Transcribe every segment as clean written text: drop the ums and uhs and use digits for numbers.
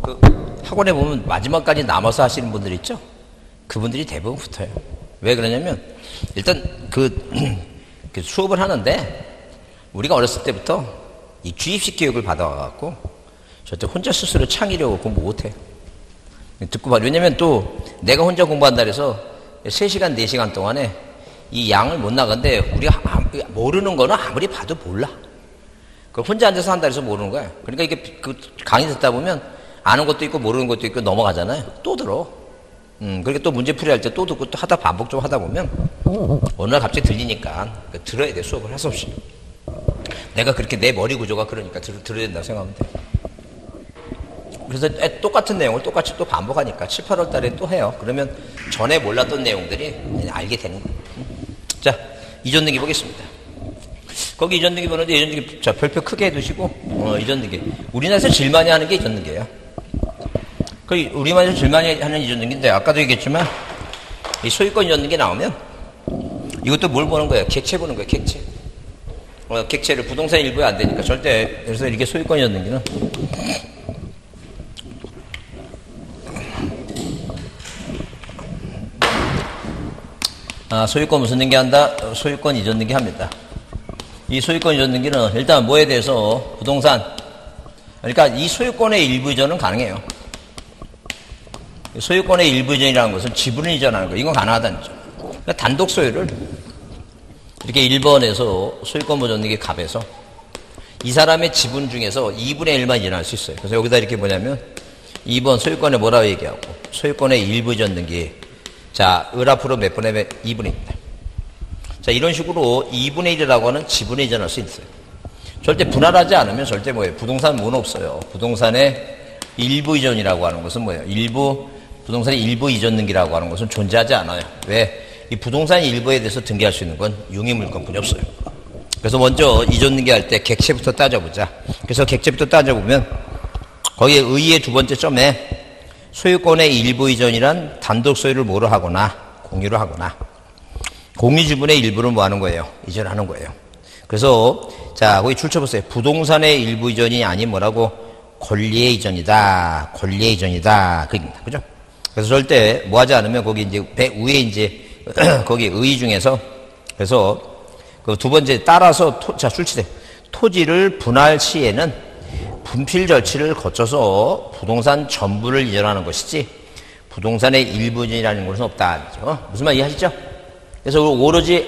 그 학원에 보면 마지막까지 남아서 하시는 분들 있죠? 그분들이 대부분 붙어요. 왜 그러냐면 일단 그 수업을 하는데 우리가 어렸을 때부터 이 주입식 교육을 받아와갖고 절대 혼자 스스로 창의력을 공부 못해요. 듣고 봐. 왜냐면 또 내가 혼자 공부한다 그래서 3시간, 4시간 동안에 이 양을 못 나가는데 우리가 모르는 거는 아무리 봐도 몰라. 그걸 혼자 앉아서 한다 해서 모르는 거야. 그러니까 이게 그 강의 듣다 보면 아는 것도 있고 모르는 것도 있고 넘어가잖아요. 또 들어. 그렇게 또 문제풀이 할 때 또 듣고 또 하다 반복 좀 하다 보면 어느 날 갑자기 들리니까 들어야 돼. 수업을 할 수 없이. 내가 그렇게 내 머리 구조가 그러니까 들어야 된다고 생각하면 돼. 그래서 똑같은 내용을 똑같이 또 반복하니까 7, 8월 달에 또 해요. 그러면 전에 몰랐던 내용들이 알게 되는 거예요. 자, 이전등기 보겠습니다. 거기 이전등기 보는데 이전등기 자, 별표 크게 해두시고 이전등기. 우리나라에서 제일 많이 하는 게 이전등기예요. 우리나라에서 제일 많이 하는 이전등기인데 아까도 얘기했지만 이 소유권 이전등기 나오면 이것도 뭘 보는 거예요? 객체 보는 거예요. 객체. 객체를 부동산 일부에 안 되니까 절대. 그래서 이게 소유권 이전등기는 소유권 무슨 등기 한다? 소유권 이전 등기 합니다. 이 소유권 이전 등기는 일단 뭐에 대해서 부동산, 그러니까 이 소유권의 일부 이전은 가능해요. 소유권의 일부 이전이라는 것은 지분을 이전하는 거, 이건 가능하다는 거죠. 그러니까 단독 소유를 이렇게 1번에서 소유권 보전 등기 갑에서 이 사람의 지분 중에서 2분의 1만 이전할 수 있어요. 그래서 여기다 이렇게 뭐냐면 2번 소유권에 뭐라고 얘기하고 소유권의 일부 이전 등기. 자, 을 앞으로 몇 분의 몇? 2분의입니다. 자, 이런 식으로 2분의 1이라고 하는 지분에 이전할 수 있어요. 절대 분할하지 않으면 절대 뭐예요? 부동산 뭐는 없어요. 부동산의 일부 이전이라고 하는 것은 뭐예요? 부동산의 일부 이전 등기라고 하는 것은 존재하지 않아요. 왜? 이 부동산 일부에 대해서 등기할 수 있는 건 용의물권뿐이 없어요. 그래서 먼저 이전 등기할 때 객체부터 따져보자. 그래서 객체부터 따져보면 거기에 의의 두 번째 점에 소유권의 일부 이전이란 단독 소유를 뭐로 하거나 공유로 하거나 공유지분의 일부를 뭐 하는 거예요? 이전하는 거예요. 그래서 자 거기 줄쳐보세요. 부동산의 일부 이전이 아닌 뭐라고? 권리의 이전이다. 권리의 이전이다. 그입니다. 그죠? 그래서 절대 뭐 하지 않으면 거기 이제 위에 이제 거기 의 중에서 그래서 그 두 번째 따라서 자 출치돼. 토지를 분할 시에는 분필 절차를 거쳐서 부동산 전부를 이전하는 것이지 부동산의 일부 이전이라는 것은 없다. 무슨 말 이해하시죠? 그래서 오로지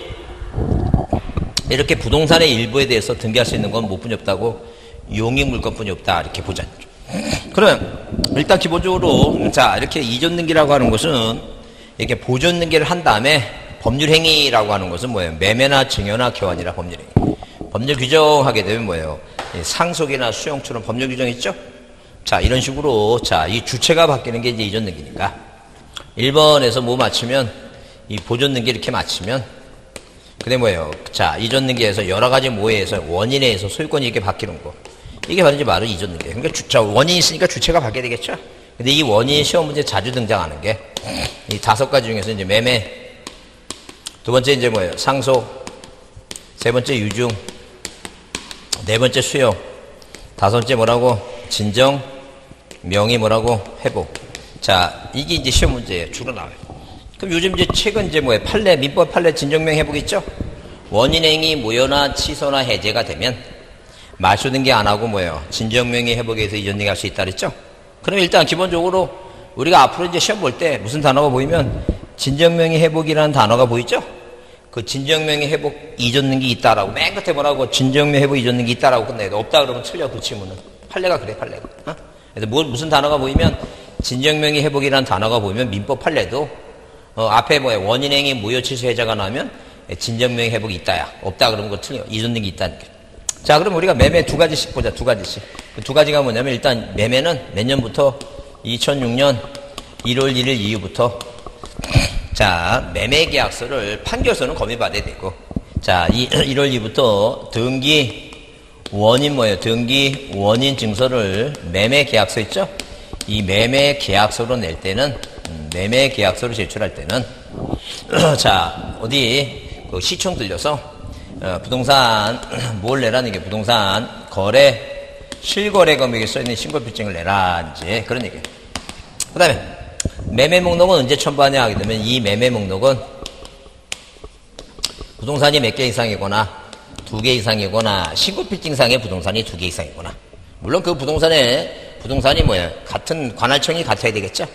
이렇게 부동산의 일부에 대해서 등기할 수 있는 건 뭐뿐이 없다고? 용의물권뿐이 없다. 이렇게 보자. 그러면 일단 기본적으로 자 이렇게 이전 등기라고 하는 것은 이렇게 보존 등기를 한 다음에 법률 행위라고 하는 것은 뭐예요? 매매나 증여나 교환이라 법률 행위. 법률 규정하게 되면 뭐예요? 상속이나 수용처럼 법률 규정 있죠? 자, 이런 식으로, 자, 이 주체가 바뀌는 게 이제 이전 등기니까. 1번에서 뭐 맞추면, 이 보존 등기 이렇게 맞추면, 그게 뭐예요? 자, 이전 등기에서 여러 가지 모해에서 원인에 의해서 소유권이 이렇게 바뀌는 거. 이게 바로 이제 바로 이전 등기. 그러니까 자, 원인이 있으니까 주체가 바뀌어야 되겠죠? 근데 이 원인이 시험 문제에 자주 등장하는 게, 이 5가지 중에서 이제 매매, 두 번째 이제 뭐예요? 상속, 세 번째 유증, 네 번째 수용, 다섯 번째 뭐라고? 진정, 명의 뭐라고? 회복. 자, 이게 이제 시험 문제에 주로 나와요. 그럼 요즘 이제 최근 이제 뭐예요? 판례, 민법 판례 진정명 회복 있죠? 원인행위 무효나 취소나 해제가 되면 말소 등기 안 하고 뭐예요? 진정명의 회복에 의해서 이전 등기할 수 있다 그랬죠? 그럼 일단 기본적으로 우리가 앞으로 이제 시험 볼 때 무슨 단어가 보이면 진정명의 회복이라는 단어가 보이죠? 그 진정명의 회복 이전 등기 있다라고 맨 끝에 뭐라고 진정명 회복 이전 등기 있다라고 끝내야 돼. 없다 그러면 틀려 그 지문은. 판례가 그래 판례가. 어? 그래서 무슨 단어가 보이면 진정명의 회복이라는 단어가 보이면 민법 판례도 앞에 뭐야 원인행위 무효 취소 해제가 나오면 진정명의 회복이 있다야. 없다 그러면 그거 틀려. 이전 등기 있다니까. 자 그럼 우리가 매매 2가지씩 보자. 2가지씩. 그 2가지가 뭐냐면 일단 매매는 몇 년부터 2006년 1월 1일 이후부터 자, 매매 계약서를 판결서는 검열받아야 되고, 자, 1월 2일부터 등기 원인 뭐예요? 등기 원인 증서를 매매 계약서 있죠? 이 매매 계약서로 낼 때는, 매매 계약서로 제출할 때는, 자, 어디, 그 시청 들려서, 부동산, 뭘 내라는 게 부동산 거래 실거래 금액에 써있는 신고필증을 내라. 이제 그런 얘기예요. 그 다음에 매매 목록은 언제 첨부하냐 하게 되면 이 매매 목록은 부동산이 몇 개 이상이거나 2개 이상이거나 신고필증상의 부동산이 2개 이상이거나 물론 그 부동산이 뭐예요? 같은 관할청이 같아야 되겠죠?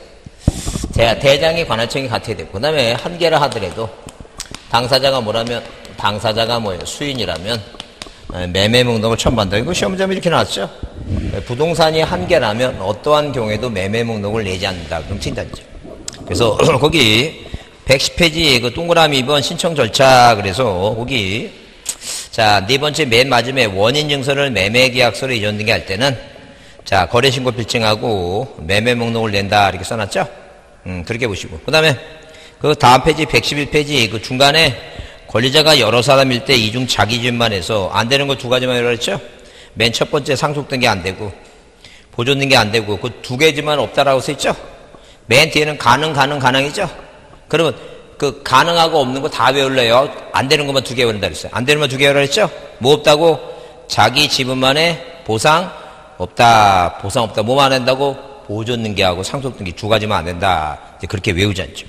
대장의 관할청이 같아야 되고 그 다음에 한 개라 하더라도 당사자가 뭐예요? 수인이라면 매매 목록을 첨부한다. 이거 시험점이 이렇게 나왔죠? 부동산이 한 개라면 어떠한 경우에도 매매 목록을 내지 않는다. 그럼 튄다죠. 그래서 거기 110페이지 그 동그라미 2번 신청 절차 그래서 거기 자, 네 번째 맨 마지막에 원인 증서를 매매계약서로 이전 등기할 때는 자, 거래신고 필증하고 매매 목록을 낸다 이렇게 써놨죠? 그렇게 보시고 그 다음에 그 다음 페이지 111페이지 그 중간에 권리자가 여러 사람일 때 이중 자기 기준만 해서 안 되는 거 2가지만 그랬죠? 맨 첫 번째 상속 등기 안 되고 보존 등기 안 되고 그 2개지만 없다라고 써있죠? 맨 뒤에는 가능이죠? 그러면 그 가능하고 없는 거 다 외울래요? 안 되는 것만 2개 외운다 그랬어요. 안 되는 것만 2개 외우라 그랬죠? 뭐 없다고? 자기 지분만의 보상 없다. 보상 없다. 뭐만 안 된다고? 보존 등기하고 상속 등기 2가지만 안 된다. 이제 그렇게 외우지 않죠.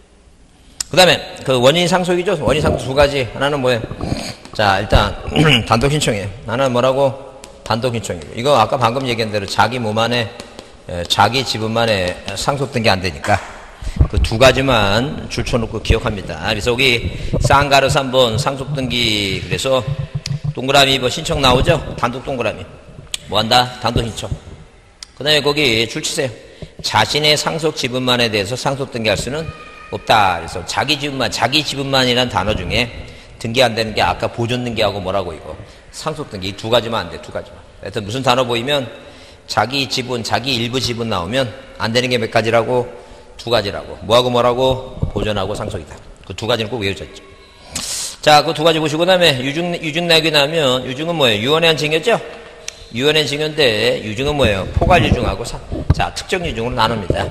그 다음에 그 원인 상속이죠? 원인 상속 2가지. 하나는 뭐예요? 자, 일단 단독 신청이에요. 하나는 뭐라고? 단독 신청이에요. 이거 아까 방금 얘기한 대로 자기 몸안에 자기 지분만의 상속 등기 안 되니까 그 2가지만 줄쳐놓고 기억합니다. 그래서 여기 쌍가르 3번 상속등기 그래서 동그라미 뭐 신청 나오죠? 단독 동그라미 뭐 한다? 단독 신청. 그 다음에 거기 줄치세요. 자신의 상속 지분만에 대해서 상속등기할 수는 없다. 그래서 자기 지분만이라는 단어 중에 등기 안 되는 게 아까 보존등기하고 뭐라고 이거 상속등기 이 2가지만 안 돼. 2가지만. 하여튼 무슨 단어 보이면 자기 지분 자기 일부 지분 나오면 안 되는 게 몇 가지라고? 2가지라고. 뭐하고 보존하고 상속이다. 그 2가지는 꼭 외워졌죠. 자, 그 2가지 보시고, 그 다음에 유증락이 나면, 유증은 뭐예요? 유언의 증여죠? 유언의 증여인데, 유증은 뭐예요? 포괄 유증하고, 자, 특정 유증으로 나눕니다.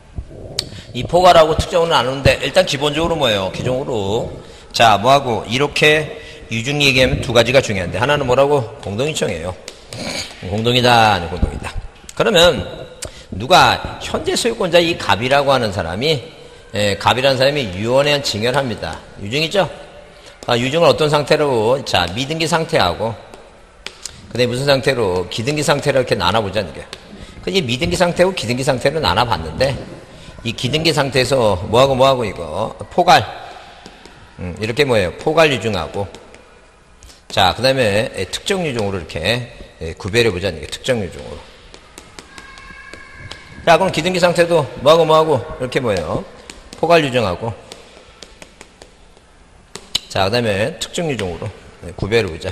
이 포괄하고 특정으로 나누는데, 일단 기본적으로 뭐예요? 기본적으로. 자, 뭐하고, 이렇게 유증 얘기하면 2가지가 중요한데, 하나는 뭐라고? 공동인청이에요. 공동이다, 공동이다. 그러면, 누가 현재 소유권자 이 갑이라고 하는 사람이 갑이라는 사람이 유언에 증여를 합니다. 유증이죠? 유증을 어떤 상태로 자 미등기 상태하고 근데 무슨 상태로 기등기 상태로 이렇게 나눠보자는 거예요. 이 미등기 상태하고 기등기 상태로 나눠봤는데 이 기등기 상태에서 뭐하고 이거 포괄 이렇게 뭐예요? 포괄 유증하고 자 그 다음에 특정 유증으로 이렇게 구별해보자는 거예요. 특정 유증으로. 자, 그럼 기등기 상태도 뭐하고 이렇게 뭐예요? 포괄 유증하고 자, 그 다음에 특정 유증으로 구별해보자.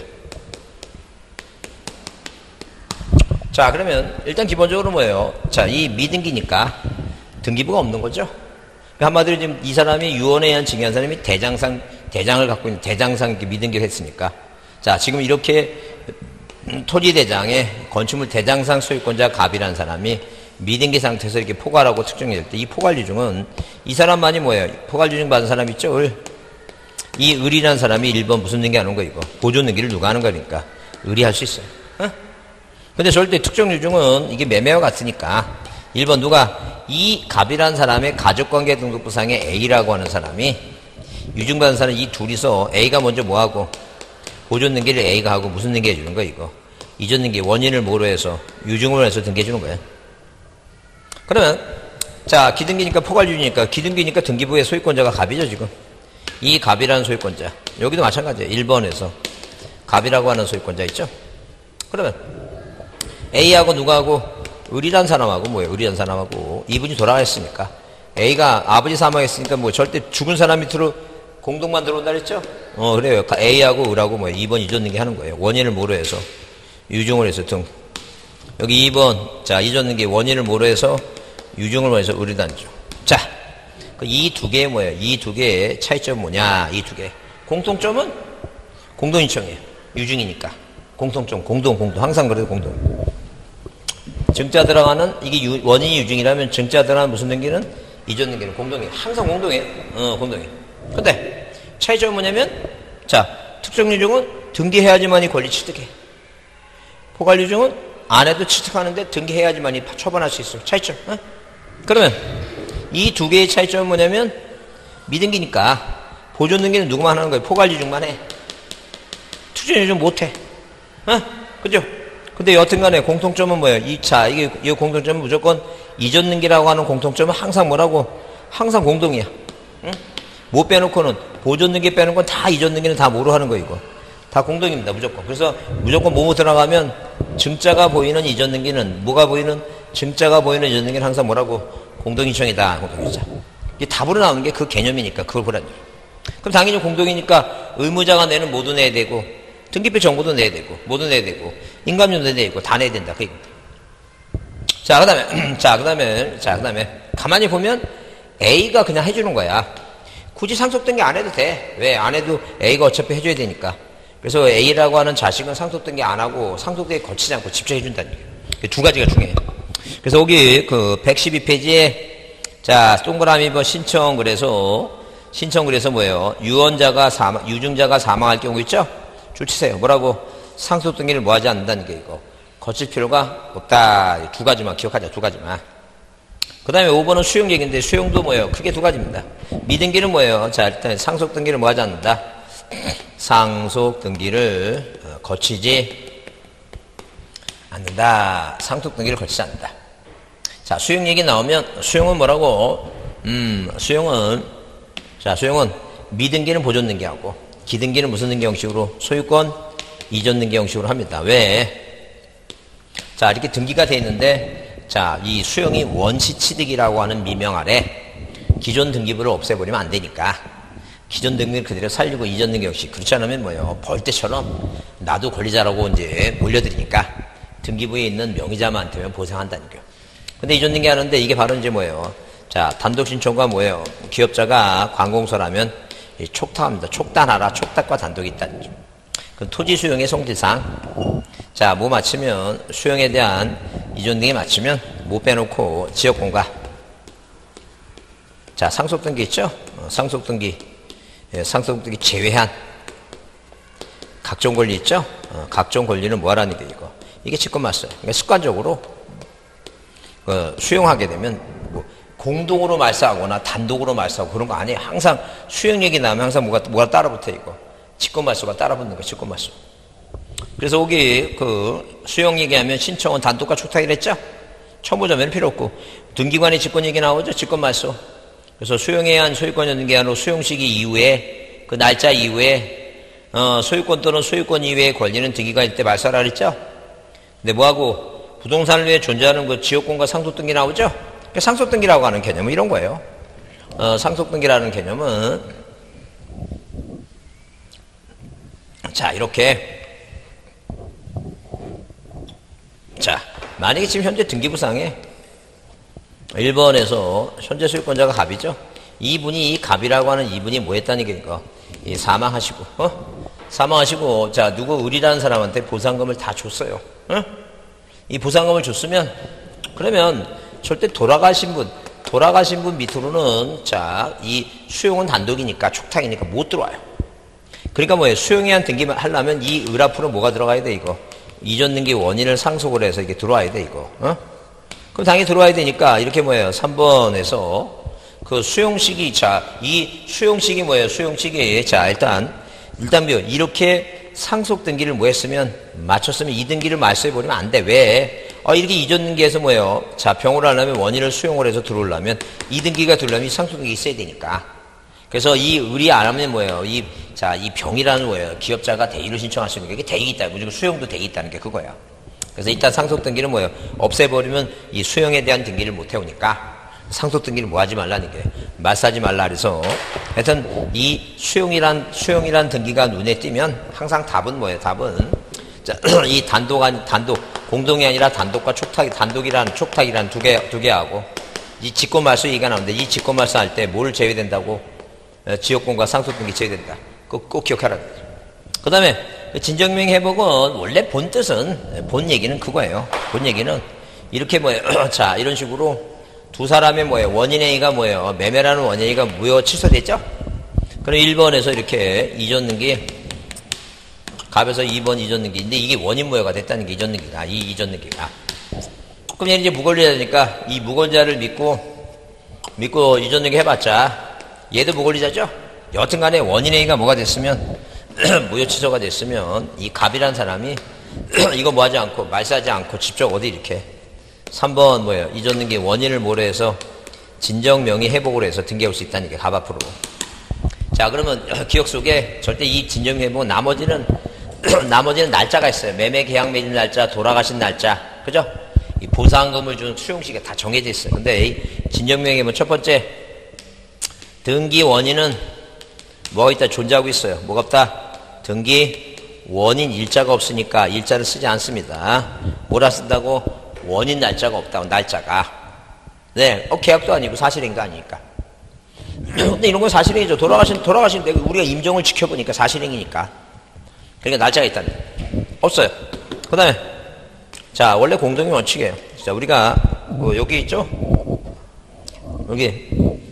자, 그러면 일단 기본적으로 뭐예요? 자, 이 미등기니까 등기부가 없는 거죠? 한마디로 지금 이 사람이 유언에 의한 증여한 사람이 대장을 갖고 있는 대장상 미등기를 했으니까 자, 지금 이렇게 토지대장에 건축물 대장상 소유권자 갑이라는 사람이 미등기 상태에서 이렇게 포괄하고 특정이 될 때 이 포괄 유증은 이 사람만이 뭐예요? 포괄 유증 받은 사람 있죠? 이 을이라는 사람이 1번 무슨 등기 하는 거 이거? 보존 등기를 누가 하는 거니까 을이 할 수 있어요. 근데 절대 특정 유증은 이게 매매와 같으니까 1번 누가 이 갑이라는 사람의 가족관계 등록부상에 A라고 하는 사람이 유증받은 사람 이 둘이서 A가 먼저 뭐하고 보존 등기를 A가 하고 무슨 등기 해주는 거 이거? 이전 등기 원인을 뭐로 해서 유증으로 해서 등기해주는 거예요. 그러면 자 기등기니까 포괄유증이니까 기등기니까 등기부의 소유권자가 갑이죠 지금. 이 갑이라는 소유권자 여기도 마찬가지예요. 1번에서 갑이라고 하는 소유권자 있죠. 그러면 A하고 누구하고 을이란 사람하고 뭐예요? 을이란 사람하고 이분이 돌아가셨으니까 A가 아버지 사망했으니까 뭐 절대 죽은 사람 밑으로 공동만 들어온다 그랬죠? 그래요. A하고 을하고 뭐예요? 2번 이전 등기 하는 거예요. 원인을 뭐로 해서 유증을 해서 등 여기 2번 자 이전 등기 원인을 뭐로 해서 유증을 해서 을이단죠. 자, 이 2개의 뭐예요? 이 2개의 차이점은 뭐냐? 이 2개. 공통점은 공동인청이에요. 유증이니까. 공통점, 공동. 항상 그래도 공동. 증자 들어가는, 이게 원인이 유증이라면 증자 들어가는 무슨 등기는? 이전 등기는 공동이에요. 항상 공동이에요. 공동이에요. 근데 차이점은 뭐냐면, 자, 특정 유증은 등기해야지만이 권리 취득해. 포괄 유증은 아내도 취득하는데 등기해야지만 처분할 수 있어요. 차이점. 어? 그러면 이 두 개의 차이점은 뭐냐면 미등기니까 보존등기는 누구만 하는 거예요? 포괄이중만 해. 투존이중 못해. 어? 그죠? 근데 여튼간에 공통점은 뭐예요? 이 공통점은 무조건 이전등기라고 하는 공통점은 항상 뭐라고? 항상 공동이야. 응? 못 빼놓고는 보존등기 빼는 건 다 이전등기는 다 뭐로 하는 거 이거. 다 공동입니다. 무조건. 그래서 무조건 뭐뭐 들어가면 증자가 보이는 이전등기는 뭐가 보이는 증자가 보이는 이전등기는 항상 뭐라고? 공동이청이다. 공동이자. 이게 답으로 나오는 게 그 개념이니까 그걸 보라는 거예요. 그럼 당연히 공동이니까 의무자가 내는 모두 내야 되고 등기표 정보도 내야 되고 모두 내야 되고 인감료도 내야 되고 다 내야 된다. 그 얘기입니다. 자, 그다음에 가만히 보면 A가 그냥 해주는 거야. 굳이 상속등기 안 해도 돼. 왜? 안 해도 A가 어차피 해줘야 되니까. 그래서 A라고 하는 자식은 상속등기 안 하고 상속등기 거치지 않고 직접 해준다는 얘기예요. 두 가지가 중요해요. 그래서 여기 그 112페이지에 자, 동그라미 신청 그래서 뭐예요? 유증자가 사망할 경우 있죠? 줄 치세요. 뭐라고? 상속등기를 뭐 하지 않는다는 게 이거. 거칠 필요가 없다. 두 가지만 기억하자. 두 가지만. 그 다음에 5번은 수용 얘기인데 수용도 뭐예요? 크게 두 가지입니다. 미등기는 뭐예요? 자, 일단 상속등기를 뭐 하지 않는다? 상속등기를 거치지 않는다. 상속등기를 거치지 않는다. 자, 수용 얘기 나오면 수용은 뭐라고? 수용은 미등기는 보존등기하고 기등기는 무슨 등기 형식으로? 소유권 이전등기 형식으로 합니다. 왜? 자, 이렇게 등기가 돼 있는데 자, 이 수용이 원시취득이라고 하는 미명 아래 기존 등기부를 없애버리면 안 되니까 기존 등기를 그대로 살리고 이전 등기 형식. 그렇지 않으면 뭐예요? 벌떼처럼 나도 권리자라고 이제 몰려드리니까 등기부에 있는 명의자만한테만 보상한다는 거예요. 근데 이전 등기 하는데 이게 바로 이제 뭐예요? 자, 단독 신청과 뭐예요? 기업자가 관공서라면 촉탁합니다. 촉단하라. 촉탁과 단독이 있다는 거죠. 그 토지 수용의 성질상 자, 뭐 맞추면 수용에 대한 이전 등기 맞추면 못 빼놓고 지역공과 자, 상속등기 있죠? 상속등기 제외한 각종 권리 있죠? 각종 권리는 뭐 하라는 게 이거. 이게 직권말소예요. 그러니까 습관적으로 수용하게 되면 뭐 공동으로 말소하거나 단독으로 말소하고 그런 거 아니에요. 항상 수용 얘기 나오면 항상 뭐가 따라붙어 이거. 직권말소가 따라붙는 거 직권말소. 그래서 여기 그 수용 얘기하면 신청은 단독과 촉탁이랬죠? 첨부점에는 필요 없고 등기관의 직권 얘기 나오죠? 직권말소. 그래서 수용에 의한 소유권 연기한으로 수용 시기 이후에 그 날짜 이후에 소유권 또는 소유권 이외의 권리는 등기관일 때 말소하라 그랬죠? 근데 뭐하고 부동산을 위해 존재하는 그 지역권과 상속등기 나오죠? 상속등기라고 하는 개념은 이런 거예요. 상속등기라는 개념은 자, 이렇게 자, 만약에 지금 현재 등기부상에 1번에서 현재 소유권자가 갑이죠? 이 갑이라고 하는 이분이 뭐 했다는 게 이거. 사망하시고, 자, 누구 을이라는 사람한테 보상금을 다 줬어요. 이 보상금을 줬으면, 그러면 절대 돌아가신 분 밑으로는, 자, 이 수용은 단독이니까, 촉탁이니까 못 들어와요. 그러니까 뭐예요? 수용에 의한 등기만 하려면 이 을 앞으로 뭐가 들어가야 돼, 이거. 이전 등기 원인을 상속을 해서 이게 들어와야 돼, 이거. 그럼 당연히 들어와야 되니까, 이렇게 뭐예요? 3번에서 그 수용식이, 자, 이 수용식이 뭐예요? 수용식이, 자, 일단 이렇게 상속 등기를 뭐 했으면, 맞췄으면 이 등기를 말소해버리면 안 돼. 왜? 이렇게 이전 등기에서 뭐예요? 자, 병을 하려면 원인을 수용을 해서 들어오려면, 이 등기가 들어오려면 이 상속 등기 있어야 되니까. 그래서 이 을이 안 하면 뭐예요? 이 병이라는 뭐예요? 기업자가 대의를 신청할 수 있는 게 대의가 있다. 무조건 수용도 대의 있다는 게 그거야. 그래서 일단 상속 등기는 뭐예요? 없애버리면 이 수용에 대한 등기를 못 해오니까 상속 등기를 뭐 하지 말라는 게 말싸지 말라 그래서 하여튼 이 수용이란 등기가 눈에 띄면 항상 답은 뭐예요? 답은 자, 이 단독 공동이 아니라 단독과 촉탁이란 두 개하고 이 직권말소 얘기가 나오는데 이 직권말소 할 때 뭘 제외된다고? 지역권과 상속 등기 제외된다. 꼭 기억하라. 그 다음에 진정명 회복은 원래 본 얘기는 그거예요. 본 얘기는 이렇게 뭐예요? 자, 이런 식으로 두 사람의 뭐예요? 원인행위가 뭐예요? 매매라는 원인행위가 무효 취소됐죠? 그럼 1번에서 이렇게 이전 등기 갑에서 2번 이전능기인데 이게 원인무효가 됐다는 게 이전능기가, 이 이전능기가. 그럼 얘는 이제 무권리자 되니까 이 무권자를 믿고 이전능기 해봤자 얘도 무권리자죠? 여튼간에 원인행위가 뭐가 됐으면 무효 취소가 됐으면 이 갑이란 사람이 이거 뭐 하지 않고 말싸하지 않고 직접 어디 이렇게 3번 뭐예요? 이전능기 원인을 모래해서 진정명의 회복을 해서 등기할 수 있다는 게 갑 앞으로. 자, 그러면 기억 속에 절대 이 진정명의 회복은 나머지는 날짜가 있어요. 매매 계약 맺은 날짜, 돌아가신 날짜, 그죠? 이 보상금을 준 수용시기가 다 정해져 있어요. 근데 이 진정명의 뭐 첫 번째 등기 원인은 뭐가 있다? 존재하고 있어요. 뭐가 없다? 등기 원인 일자가 없으니까 일자를 쓰지 않습니다. 뭐라 쓴다고? 원인 날짜가 없다고, 날짜가. 네, 계약도 아니고 사실행위가 아니니까. 근데 이런 건 사실행위죠. 돌아가신 우리가 임종을 지켜보니까 사실행위니까. 그러니까 날짜가 있다는 거예요. 없어요. 그 다음에, 자, 원래 공동의 원칙이에요. 자, 우리가, 뭐 여기 있죠? 여기,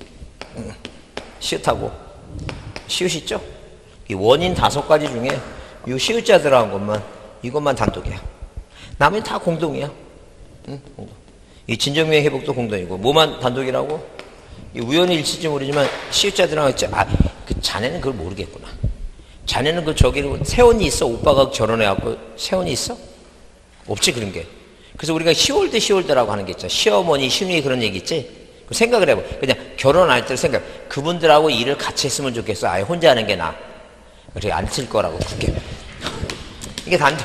시읒하고, 시읒 있죠? 이 원인 5가지 중에, 이 시읒자 들어간 것만, 이것만 단독이야. 나머지 다 공동이야. 응? 공동. 이 진정명의 회복도 공동이고, 뭐만 단독이라고? 이 우연히 일치인지 모르지만, 시읒자 들어간 거 있죠? 그 자네는 그걸 모르겠구나. 자네는 세혼이 있어? 오빠가 결혼해갖고, 세혼이 있어? 없지, 그런 게. 그래서 우리가 시월드라고 하는 게 있죠. 시어머니, 시누이 그런 얘기 있지? 생각을 해봐. 그냥 결혼할 때 그분들하고 일을 같이 했으면 좋겠어. 아예 혼자 하는 게 나아. 그래, 안 쓸 거라고, 그렇게. 이게 단독.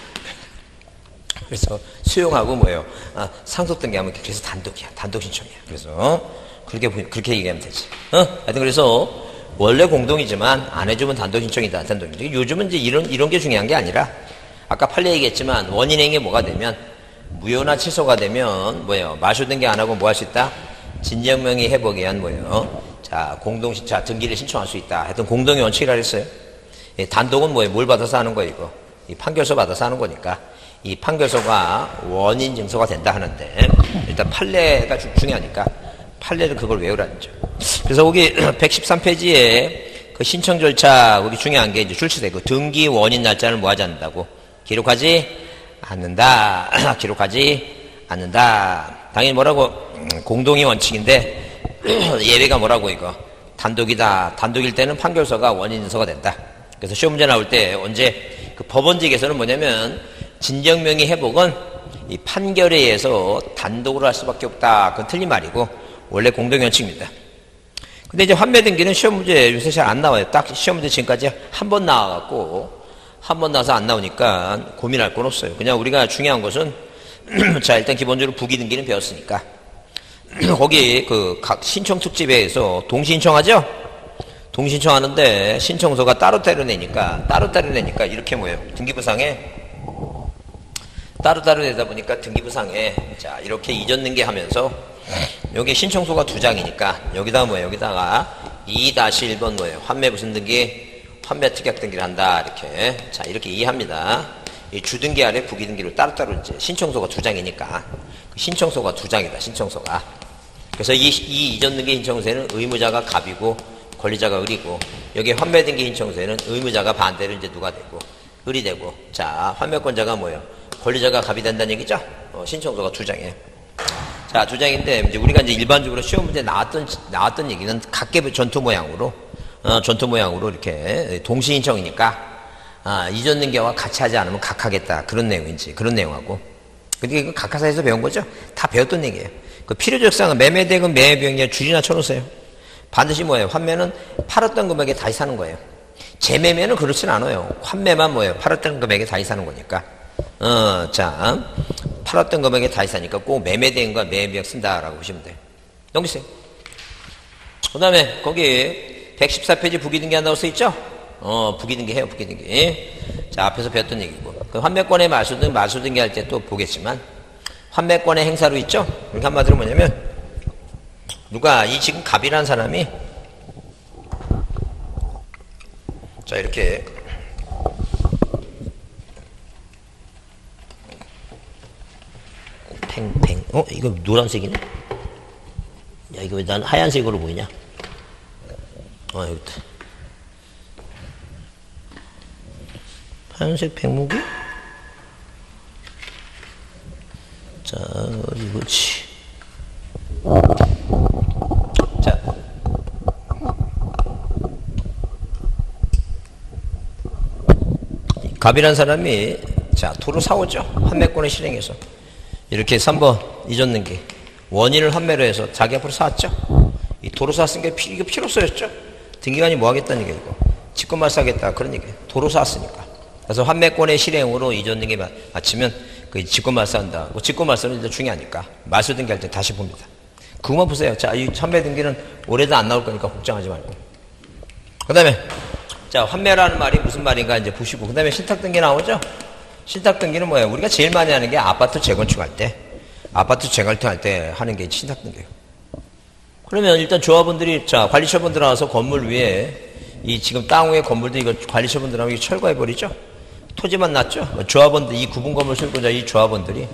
그래서 수용하고 뭐예요? 상속등기하면 그래서 단독이야. 단독 신청이야. 그래서 그렇게 얘기하면 되지. 하여튼 그래서 원래 공동이지만 안 해주면 단독 신청이다. 단독인데 요즘은 이제 이런 게 중요한 게 아니라 아까 판례 얘기했지만 원인행위 뭐가 되면 무효나 취소가 되면 뭐예요? 마쇼등기 안 하고 뭐 할 수 있다? 진정명의 회복에 의한 뭐예요? 자, 등기를 신청할 수 있다. 하여튼 공동의 원칙이라 했어요. 단독은 뭐예요? 뭘 받아서 하는 거예요, 이거? 이 판결서 받아서 하는 거니까. 이 판결서가 원인 증서가 된다 하는데, 일단 판례가 중요하니까, 판례를 그걸 외우라는 점. 그래서 거기 113페이지에 그 신청 절차, 거기 중요한 게 이제 출시되고, 등기 원인 날짜를 뭐 하지 않는다고? 기록하지 않는다. 기록하지 않는다. 당연히 뭐라고? 공동의 원칙인데, 예외가 뭐라고 이거? 단독이다. 단독일 때는 판결서가 원인 증서가 된다. 그래서 시험 문제 나올 때 언제 그 법원직에서는 뭐냐면 진정명의 회복은 이 판결에 의해서 단독으로 할 수밖에 없다. 그건 틀린 말이고 원래 공동원칙입니다. 근데 이제 환매 등기는 시험 문제 요새 잘 안 나와요. 딱 시험 문제 지금까지 한 번 나와갖고 한 번 나와서 안 나오니까 고민할 건 없어요. 그냥 우리가 중요한 것은 자, 일단 기본적으로 부기 등기는 배웠으니까 거기 그 각 신청 특집에서 동시신청하죠? 동신청하는데 신청서가 따로 내니까 이렇게 뭐예요? 등기부상에 따로 내다 보니까 등기부상에 자 이렇게 이전능계 하면서 여기 신청서가 2장이니까 여기다가 뭐예요? 여기다가 2-1번 뭐예요? 환매 무슨 등기? 환매 특약 등기를 한다 이렇게 자 이렇게 이해합니다. 이 주등기 아래 부기등기로 따로 이제 신청서가 2장이니까 신청서가 2장이다. 신청서가 그래서 이 이전등기 신청서에는 의무자가 갑이고 권리자가 을이고 여기 환매등기 신청서에는 의무자가 반대로 이제 누가 되고 을이 되고 자 환매권자가 뭐예요? 권리자가 갑이 된다는 얘기죠? 신청서가 2장이에요. 자 2장인데 이제 우리가 이제 일반적으로 시험 문제 나왔던 얘기는 각계부 전투 모양으로 이렇게 동시 신청이니까 이전 등기와 같이 하지 않으면 각하겠다 그런 내용인지 그런 내용하고 근데 이거 각하사에서 배운 거죠? 다 배웠던 얘기예요. 그 필요적상은 매매대금 매매비용이냐 줄이나 쳐놓으세요. 반드시 뭐예요? 환매는 팔았던 금액에 다시 사는 거예요. 재매매는 그렇진 않아요. 환매만 뭐예요? 팔았던 금액에 다시 사는 거니까. 자, 팔았던 금액에 다시 사니까 꼭 매매대금과 매매비용 쓴다라고 보시면 돼요. 넘기세요. 그 다음에 거기 114페이지 부기등기 한다고 써있죠? 부기등기 해요, 부기등기. 자, 앞에서 배웠던 얘기고. 그 환매권의 마수등기 할 때 또 보겠지만, 환매권의 행사로 있죠? 그러니까 한마디로 뭐냐면, 이 지금 갑이라는 사람이, 자, 이렇게, 팽팽, 이거 노란색이네? 야, 이거 왜 난 하얀색으로 보이냐? 여기다. 하얀색 백목이? 자, 어디 보지. 자. 갑이란 사람이, 자, 도로 사오죠. 환매권을 실행해서. 이렇게 3번 잊었는 게, 원인을 환매로 해서 자기 앞으로 사왔죠. 이 도로 샀으니까 이거 필요 없어졌죠. 등기관이 뭐 하겠다는 얘기야, 이거. 직권말소 하겠다. 그런 얘기야. 도로 샀으니까. 그래서 환매권의 실행으로 잊었는 게 마치면 그 직권말소한다. 뭐 직권말소는 이제 중요하니까. 말소 등기할 때 다시 봅니다. 그거만 보세요. 자, 이 환매 등기는 올해도 안 나올 거니까 걱정하지 말고. 그 다음에, 자, 환매라는 말이 무슨 말인가 이제 보시고. 그 다음에 신탁등기 나오죠? 신탁등기는 뭐예요? 우리가 제일 많이 하는 게 아파트 재건축할 때, 아파트 재건축할 때 하는 게 신탁등기예요. 그러면 일단 조합원들이, 자, 관리처분 들어가서 건물 위에, 이 지금 땅 위에 건물도 이거 관리처분 들어가면 이거 철거해버리죠? 토지만 났죠? 조합원들, 이 구분 건물 소유권자 이 조합원들이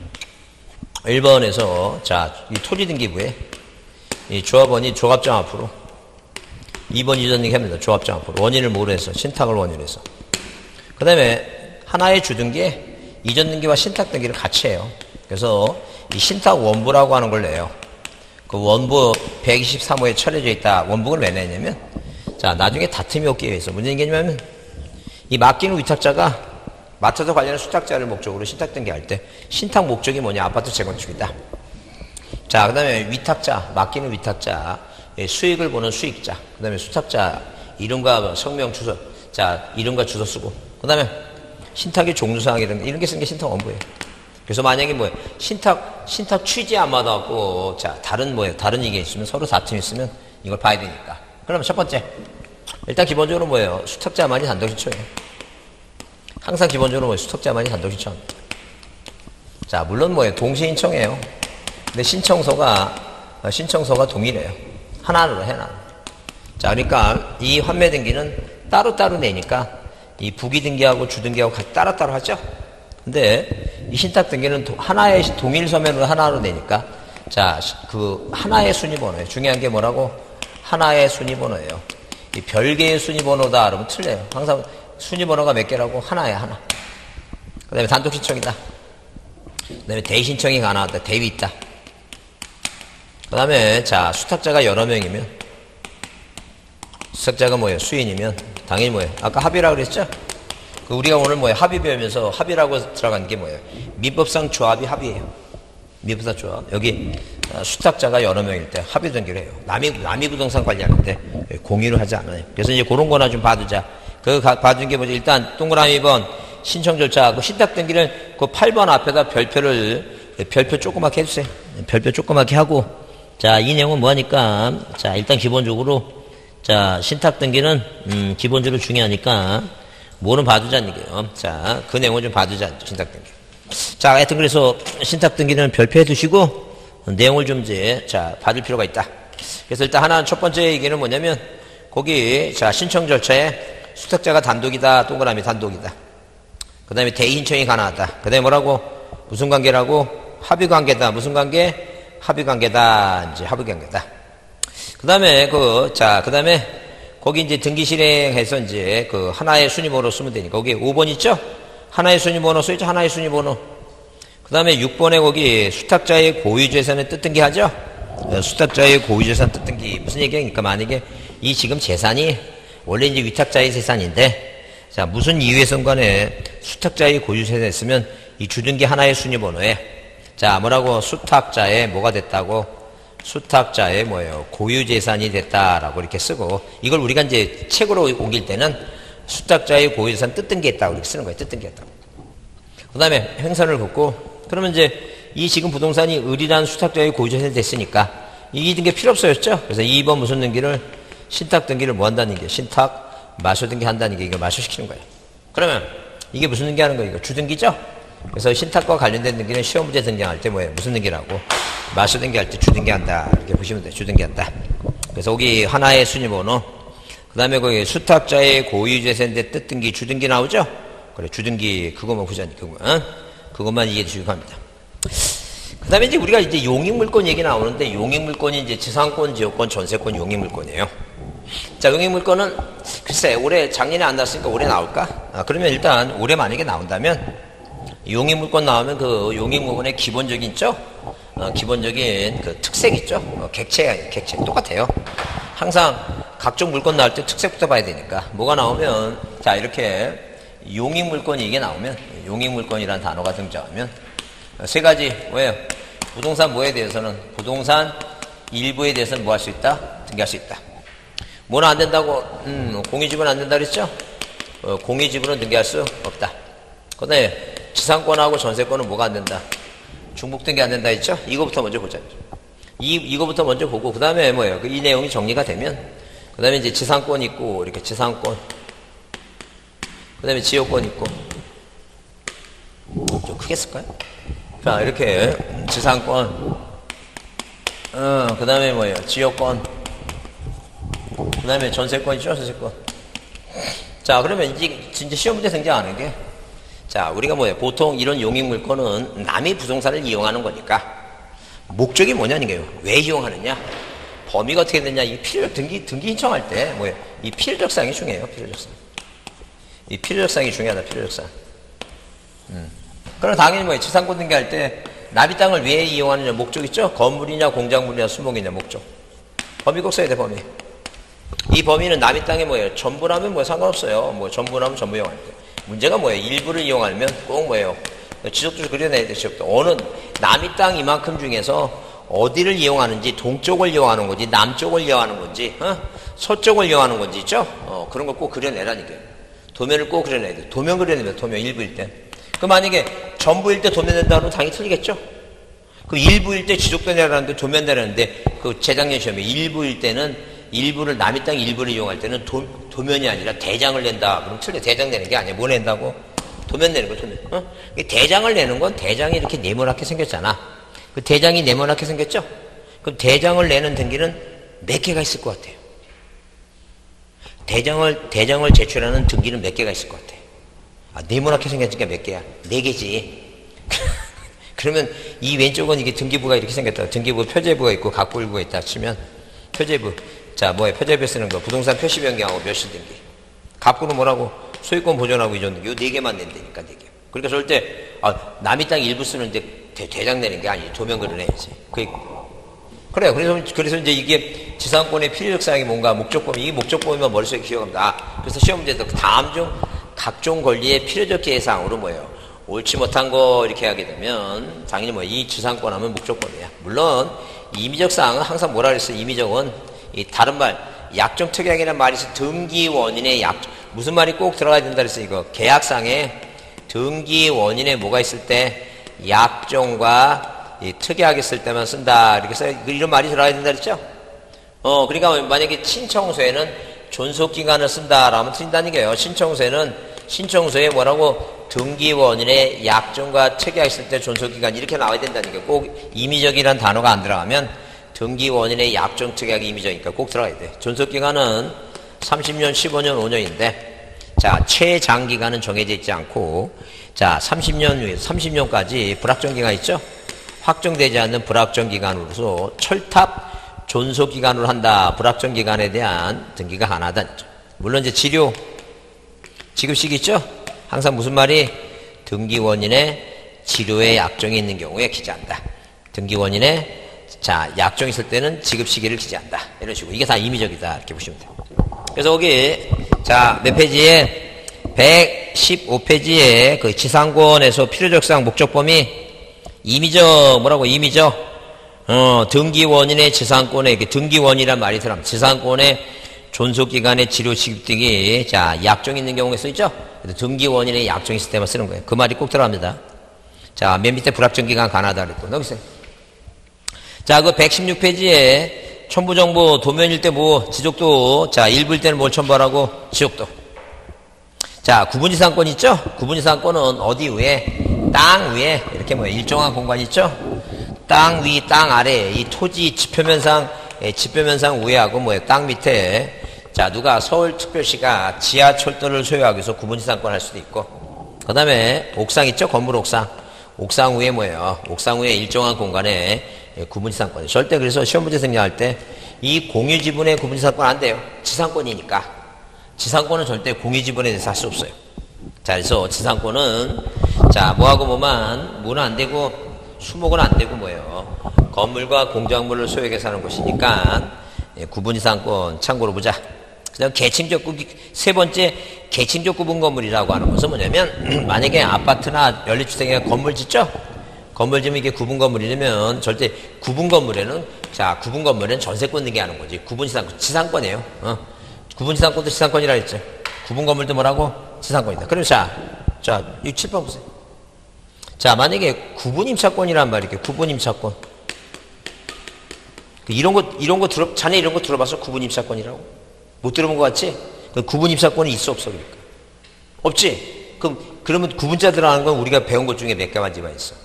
1번에서, 자, 이 토지등기부에 이 조합원이 조합장 앞으로 2번 이전등기 합니다. 조합장 앞으로. 원인을 뭐로 해서? 신탁을 원인으로 해서. 그 다음에 하나의 주등기에 이전등기와 신탁등기를 같이 해요. 그래서 이 신탁 원부라고 하는 걸 내요. 그 원부 123호에 처려져 있다. 원부를 왜 내냐면, 자, 나중에 다툼이 없기 위해서. 문제는 게 뭐냐면, 이 맡기는 위탁자가 맡아서 관련한 수탁자를 목적으로 신탁등기할 때, 신탁 목적이 뭐냐? 아파트 재건축이다. 자, 그 다음에 위탁자, 맡기는 위탁자, 수익을 보는 수익자, 그 다음에 수탁자, 이름과 성명, 주소, 자, 이름과 주소 쓰고, 그 다음에 신탁의 종류사항 이런 게 쓰는 게 신탁 원부예요. 그래서 만약에 뭐예요? 신탁 취지 안 맞아갖고, 자, 다른 뭐예요? 다른 얘기 있으면 서로 다툼이 있으면 이걸 봐야 되니까. 그러면 첫 번째. 일단 기본적으로 뭐예요? 수탁자만이 단독 신청해요. 항상 기본적으로 뭐예요? 수탁자만이 단독 신청합니다. 자, 물론 뭐예요? 동시 신청해요. 근데 신청서가 동일해요. 하나로 해놔. 자, 그러니까 이 환매 등기는 따로따로 내니까 이 부기 등기하고 주 등기하고 따로따로 하죠? 근데 이 신탁 등기는 하나의 동일 서면으로 하나로 내니까, 자, 그 하나의 순위번호예요. 중요한 게 뭐라고? 하나의 순위번호예요. 이 별개의 순위번호다 그러면 틀려요. 항상 순위번호가 몇 개라고? 하나야, 하나. 그 다음에 단독 신청이다. 그 다음에 대위 신청이 가능하다. 대위 있다. 그 다음에, 자, 수탁자가 여러 명이면, 수탁자가 뭐예요? 수인이면, 당연히 뭐예요? 아까 합의라고 그랬죠? 그 우리가 오늘 뭐예요? 합의 배우면서 합의라고 들어간 게 뭐예요? 민법상 조합이 합의예요. 민법상 조합. 여기 수탁자가 여러 명일 때 합의 등기를 해요. 남이 부동산 관리하는데 공유를 하지 않아요. 그래서 이제 그런 거나 좀 봐두자. 봐둔 게 뭐죠? 일단 동그라미 2번 신청 절차, 그 신탁 등기를 그 8번 앞에다 별표 조그맣게 해주세요. 별표 조그맣게 하고, 자, 이 내용은 뭐하니까, 자, 일단 기본적으로, 자, 신탁 등기는 기본적으로 중요하니까 뭐는 봐두자는 얘기예요. 자, 그 내용은 좀 봐두자, 신탁 등기. 자, 하여튼 그래서 신탁 등기는 별표해 두시고 내용을 좀 이제, 자, 받을 필요가 있다. 그래서 일단 하나 첫 번째 얘기는 뭐냐면, 거기, 자, 신청 절차에 수탁자가 단독이다, 동그라미 단독이다. 그 다음에 대의 신청이 가능하다. 그 다음에 뭐라고? 무슨 관계라고? 합의 관계다. 무슨 관계? 합의 관계다. 이제 합의 관계다. 그 다음에 그 다음에 거기 이제 등기 실행해서 이제 그 하나의 순위번호 쓰면 되니까. 거기 5번 있죠? 하나의 순위번호 써있죠? 하나의 순위번호. 그 다음에 6번에 거기 수탁자의 고유재산의 뜻등기 하죠? 수탁자의 고유재산 뜻등기. 무슨 얘기니까 만약에 이 지금 재산이 원래 이제 위탁자의 재산인데, 자, 무슨 이유에선 간에 수탁자의 고유재산이 있으면 이 주등기 하나의 순위번호에, 자, 뭐라고? 수탁자의 뭐가 됐다고? 수탁자의 뭐예요? 고유재산이 됐다라고 이렇게 쓰고, 이걸 우리가 이제 책으로 옮길 때는 수탁자의 고유재산 뜻등기 했다고 이렇게 쓰는 거예요. 뜻등기 했다고. 그 다음에 횡선을 긋고, 그러면 이제 이 지금 부동산이 을이라는 수탁자의 고유재산이 됐으니까 이 등기 필요 없어졌죠? 그래서 2번 무슨 등기를? 신탁 등기를 뭐 한다는 게? 신탁 마소 등기 한다는 게 이거 마소시키는 거예요. 그러면 이게 무슨 등기 하는 거예요? 이거 주등기죠? 그래서 신탁과 관련된 등기는 시험 문제 등기할 때 뭐예요? 무슨 등기라고? 마소 등기할 때 주등기 한다. 이렇게 보시면 돼요. 주등기 한다. 그래서 여기 하나의 순위번호, 그 다음에 거기 수탁자의 고유재산대 뜻등기, 주등기 나오죠? 그래, 주등기, 그거만 보자니, 그것만 이해해 주시고 합니다. 그 다음에 이제 우리가 이제 용익물권 얘기 나오는데, 용익물권이 이제 지상권, 지역권, 전세권, 용익물권이에요. 자, 용익물권은 글쎄 올해 작년에 안 나왔으니까 올해 나올까? 그러면 일단 올해 만약에 나온다면 용익물권 나오면 그 용익물권의 기본적인 있죠? 기본적인 그 특색 있죠? 객체 똑같아요. 항상 각종 물건 나올 때 특색부터 봐야 되니까 뭐가 나오면 자 이렇게 용익물권이 이게 나오면 용익물권이라는 단어가 등장하면 세 가지 뭐예요? 부동산 뭐에 대해서는 부동산 일부에 대해서는 뭐 할 수 있다? 등기할 수 있다. 뭐는 안 된다고? 공유지분은 안 된다 그랬죠? 공유지분은 등기할 수 없다. 그 다음에 지상권하고 전세권은 뭐가 안 된다? 중복 등기 안 된다 했죠? 이거부터 먼저 보자. 이거부터 먼저 보고, 그 다음에 뭐예요? 이 내용이 정리가 되면, 그 다음에 이제 지상권 있고, 이렇게 지상권. 그 다음에 지역권 있고. 좀 크게 쓸까요? 자, 이렇게 지상권. 그 다음에 뭐예요? 지역권. 그 다음에 전세권 있죠? 전세권. 자, 그러면 이제 진짜 시험 문제 등장하는 게, 자, 우리가 뭐예요? 보통 이런 용익물권은 남의 부동산을 이용하는 거니까 목적이 뭐냐는 게요. 왜 이용하느냐? 범위가 어떻게 되냐? 이 등기 신청할 때 뭐예요? 이 필요적 사항이 중요해요. 필요적 사항. 이 필요적 사항이 중요하다. 필요적 사항. 그럼 당연히 뭐예요? 지상권 등기할 때 납입 땅을 왜 이용하느냐? 목적 있죠? 건물이냐, 공작물이냐, 수목이냐, 목적. 범위 꼭 써야 돼. 범위. 이 범위는 납입 땅이 뭐예요? 전부라면 뭐 상관없어요. 뭐 전부라면 전부 이용할 때. 문제가 뭐예요? 일부를 이용하면 꼭 뭐예요? 지적도 그려내야 돼, 지적도. 어느, 남의 땅 이만큼 중에서 어디를 이용하는지, 동쪽을 이용하는 건지, 남쪽을 이용하는 건지, 서쪽을 이용하는 건지, 있죠? 그런 걸 꼭 그려내라니까요. 도면을 꼭 그려내야 돼. 도면 그려내면, 도면 일부일 때. 그 만약에 전부일 때 도면 낸다 그러면 당연히 틀리겠죠? 그 일부일 때 지적도 내라는데 도면 내라는데, 그 재작년 시험에 일부일 때는 일부를 남의 땅 일부를 이용할 때는 도면이 아니라 대장을 낸다. 그럼 틀려. 대장 내는 게 아니야. 뭐 낸다고? 도면 내는 거, 도면. 대장을 내는 건 대장이 이렇게 네모나게 생겼잖아. 그 대장이 네모나게 생겼죠? 그럼 대장을 내는 등기는 몇 개가 있을 것 같아요? 대장을 제출하는 등기는 몇 개가 있을 것 같아요? 네모나게 생겼으니까 몇 개야? 4개지. 그러면 이 왼쪽은 이게 등기부가 이렇게 생겼다. 등기부 표제부가 있고 각부일부가 있다 치면 표제부. 자, 뭐예요? 표제부에 쓰는 거. 부동산 표시 변경하고 멸실 등기. 갑구는 뭐라고? 소유권 보존하고 이전 등기. 요 4개만 낸다니까, 4개. 그러니까 절대, 남의 땅 일부 쓰는데 대장 내는 게 아니지. 도면 그려내야지. 그래요. 그래서 이제 이게 지상권의 필요적 사항이 뭔가 목적범위, 이 목적범위만 머릿속에 기억합니다. 그래서 시험 문제에서 다음 중 각종 권리의 필요적 계상으로 뭐예요? 옳지 못한 거 이렇게 하게 되면, 당연히 이 지상권 하면 목적범위야. 물론, 임의적 사항은 항상 뭐라 그랬어요? 임의적은 이 다른 말 약정 특약이라는 말이 있어. 등기 원인의 약정 무슨 말이 꼭 들어가야 된다 그랬어. 이거 계약상에 등기 원인에 뭐가 있을 때 약정과 이 특약이 있을 때만 쓴다 이렇게 써. 이런 말이 들어가야 된다 그랬죠. 그러니까 만약에 신청서에는 존속기간을 쓴다라면 틀린다는 거예요. 신청서에 뭐라고 등기 원인의 약정과 특약이 있을 때 존속기간 이렇게 나와야 된다는 거예요. 꼭 임의적이라는 단어가 안 들어가면 등기 원인의 약정 특약이 임의적이니까 꼭 들어가야 돼. 존속기간은 30년, 15년, 5년인데, 자, 최장기간은 정해져 있지 않고, 자, 30년까지 불확정기간 있죠? 확정되지 않는 불확정기간으로서 철탑 존속기간으로 한다. 불확정기간에 대한 등기가 가능하다. 물론 이제 지급식 있죠? 항상 무슨 말이? 등기 원인의 치료의 약정이 있는 경우에 기재한다. 등기 원인의 자, 약정이 있을 때는 지급 시기를 기재한다. 이런 식으로. 이게 다 임의적이다. 이렇게 보시면 돼요. 그래서 여기, 자, 몇 페이지에? 115페이지에 그 지상권에서 필요적 사항 목적 범위 임의적, 뭐라고? 임의적. 등기 원인의 지상권에, 등기 원이란 말이 들어가면 지상권의 존속기간의 치료 지급 등이, 자, 약정이 있는 경우에 쓰이죠? 등기 원인의 약정이 있을 때만 쓰는 거예요. 그 말이 꼭 들어갑니다. 자, 맨 밑에 불확정기간 가능하다 그랬고. 여기 있어요. 자, 그 116페이지에 첨부정보 도면일 때 뭐, 지적도, 자, 일부일 때는 뭘 첨부하라고? 지적도. 자, 구분지상권 있죠? 구분지상권은 어디 위에? 땅 위에, 이렇게 뭐, 일정한 공간 있죠? 땅 위, 땅 아래, 이 토지 지표면상 위에하고 뭐예요? 땅 밑에. 자, 누가 서울특별시가 지하철도를 소유하기 위해서 구분지상권 할 수도 있고. 그 다음에 옥상 있죠? 건물 옥상. 옥상 위에 뭐예요? 옥상 위에 일정한 공간에 구분지상권. 절대 그래서 시험 문제 생략할 때 이 공유지분의 구분지상권 안 돼요. 지상권이니까. 지상권은 절대 공유지분에 대해서 할 수 없어요. 자, 그래서 지상권은, 자, 뭐하고 뭐만, 뭐는 안 되고, 수목은 안 되고 뭐예요. 건물과 공작물을 소유해서 하는 곳이니까, 예, 구분지상권 참고로 보자. 그 다음 계층적, 세 번째, 계층적 구분 건물이라고 하는 것은 뭐냐면, 만약에 아파트나 연립주택에 건물 짓죠? 건물 지으면 이게 구분 건물이라면, 절대 구분 건물에는, 자, 구분 건물에는 전세권 등기 하는 거지. 구분지상권, 지상권이에요. 구분지상권도 지상권이라 했죠. 구분 건물도 뭐라고? 지상권이다. 그럼 자, 6, 7번 보세요. 자, 만약에 구분임차권이란 말이에요. 구분임차권. 이런 거 자네 이런 거 들어봤어? 구분임차권이라고? 못 들어본 것 같지? 구분임차권이 있어, 없어, 그러니까? 없지? 그러면 구분자 들어가는 건 우리가 배운 것 중에 몇 개만 집어 있어.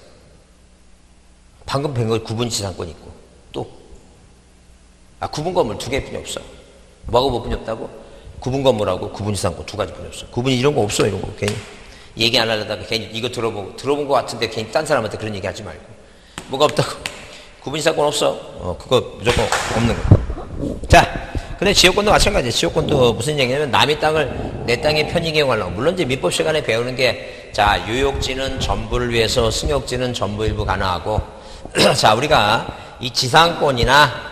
방금 배운 거 구분지상권 있고, 또. 구분 건물 두 개뿐이 없어. 뭐하고 뭐 뿐이 없다고? 구분 건물하고 구분지상권 두 가지 뿐이 없어. 구분이 이런 거 없어, 이런 거. 괜히. 얘기 안 하려다가 괜히 이거 들어본 것 같은데 괜히 딴 사람한테 그런 얘기 하지 말고. 뭐가 없다고? 구분지상권 없어. 그거 무조건 없는 거. 자, 근데 지역권도 마찬가지야. 지역권도 무슨 얘기냐면 남의 땅을 내 땅에 편익에 이용하려고. 물론 이제 민법 시간에 배우는 게, 자, 유역지는 전부를 위해서 승역지는 전부 일부 가능하고, 자, 우리가 이 지상권이나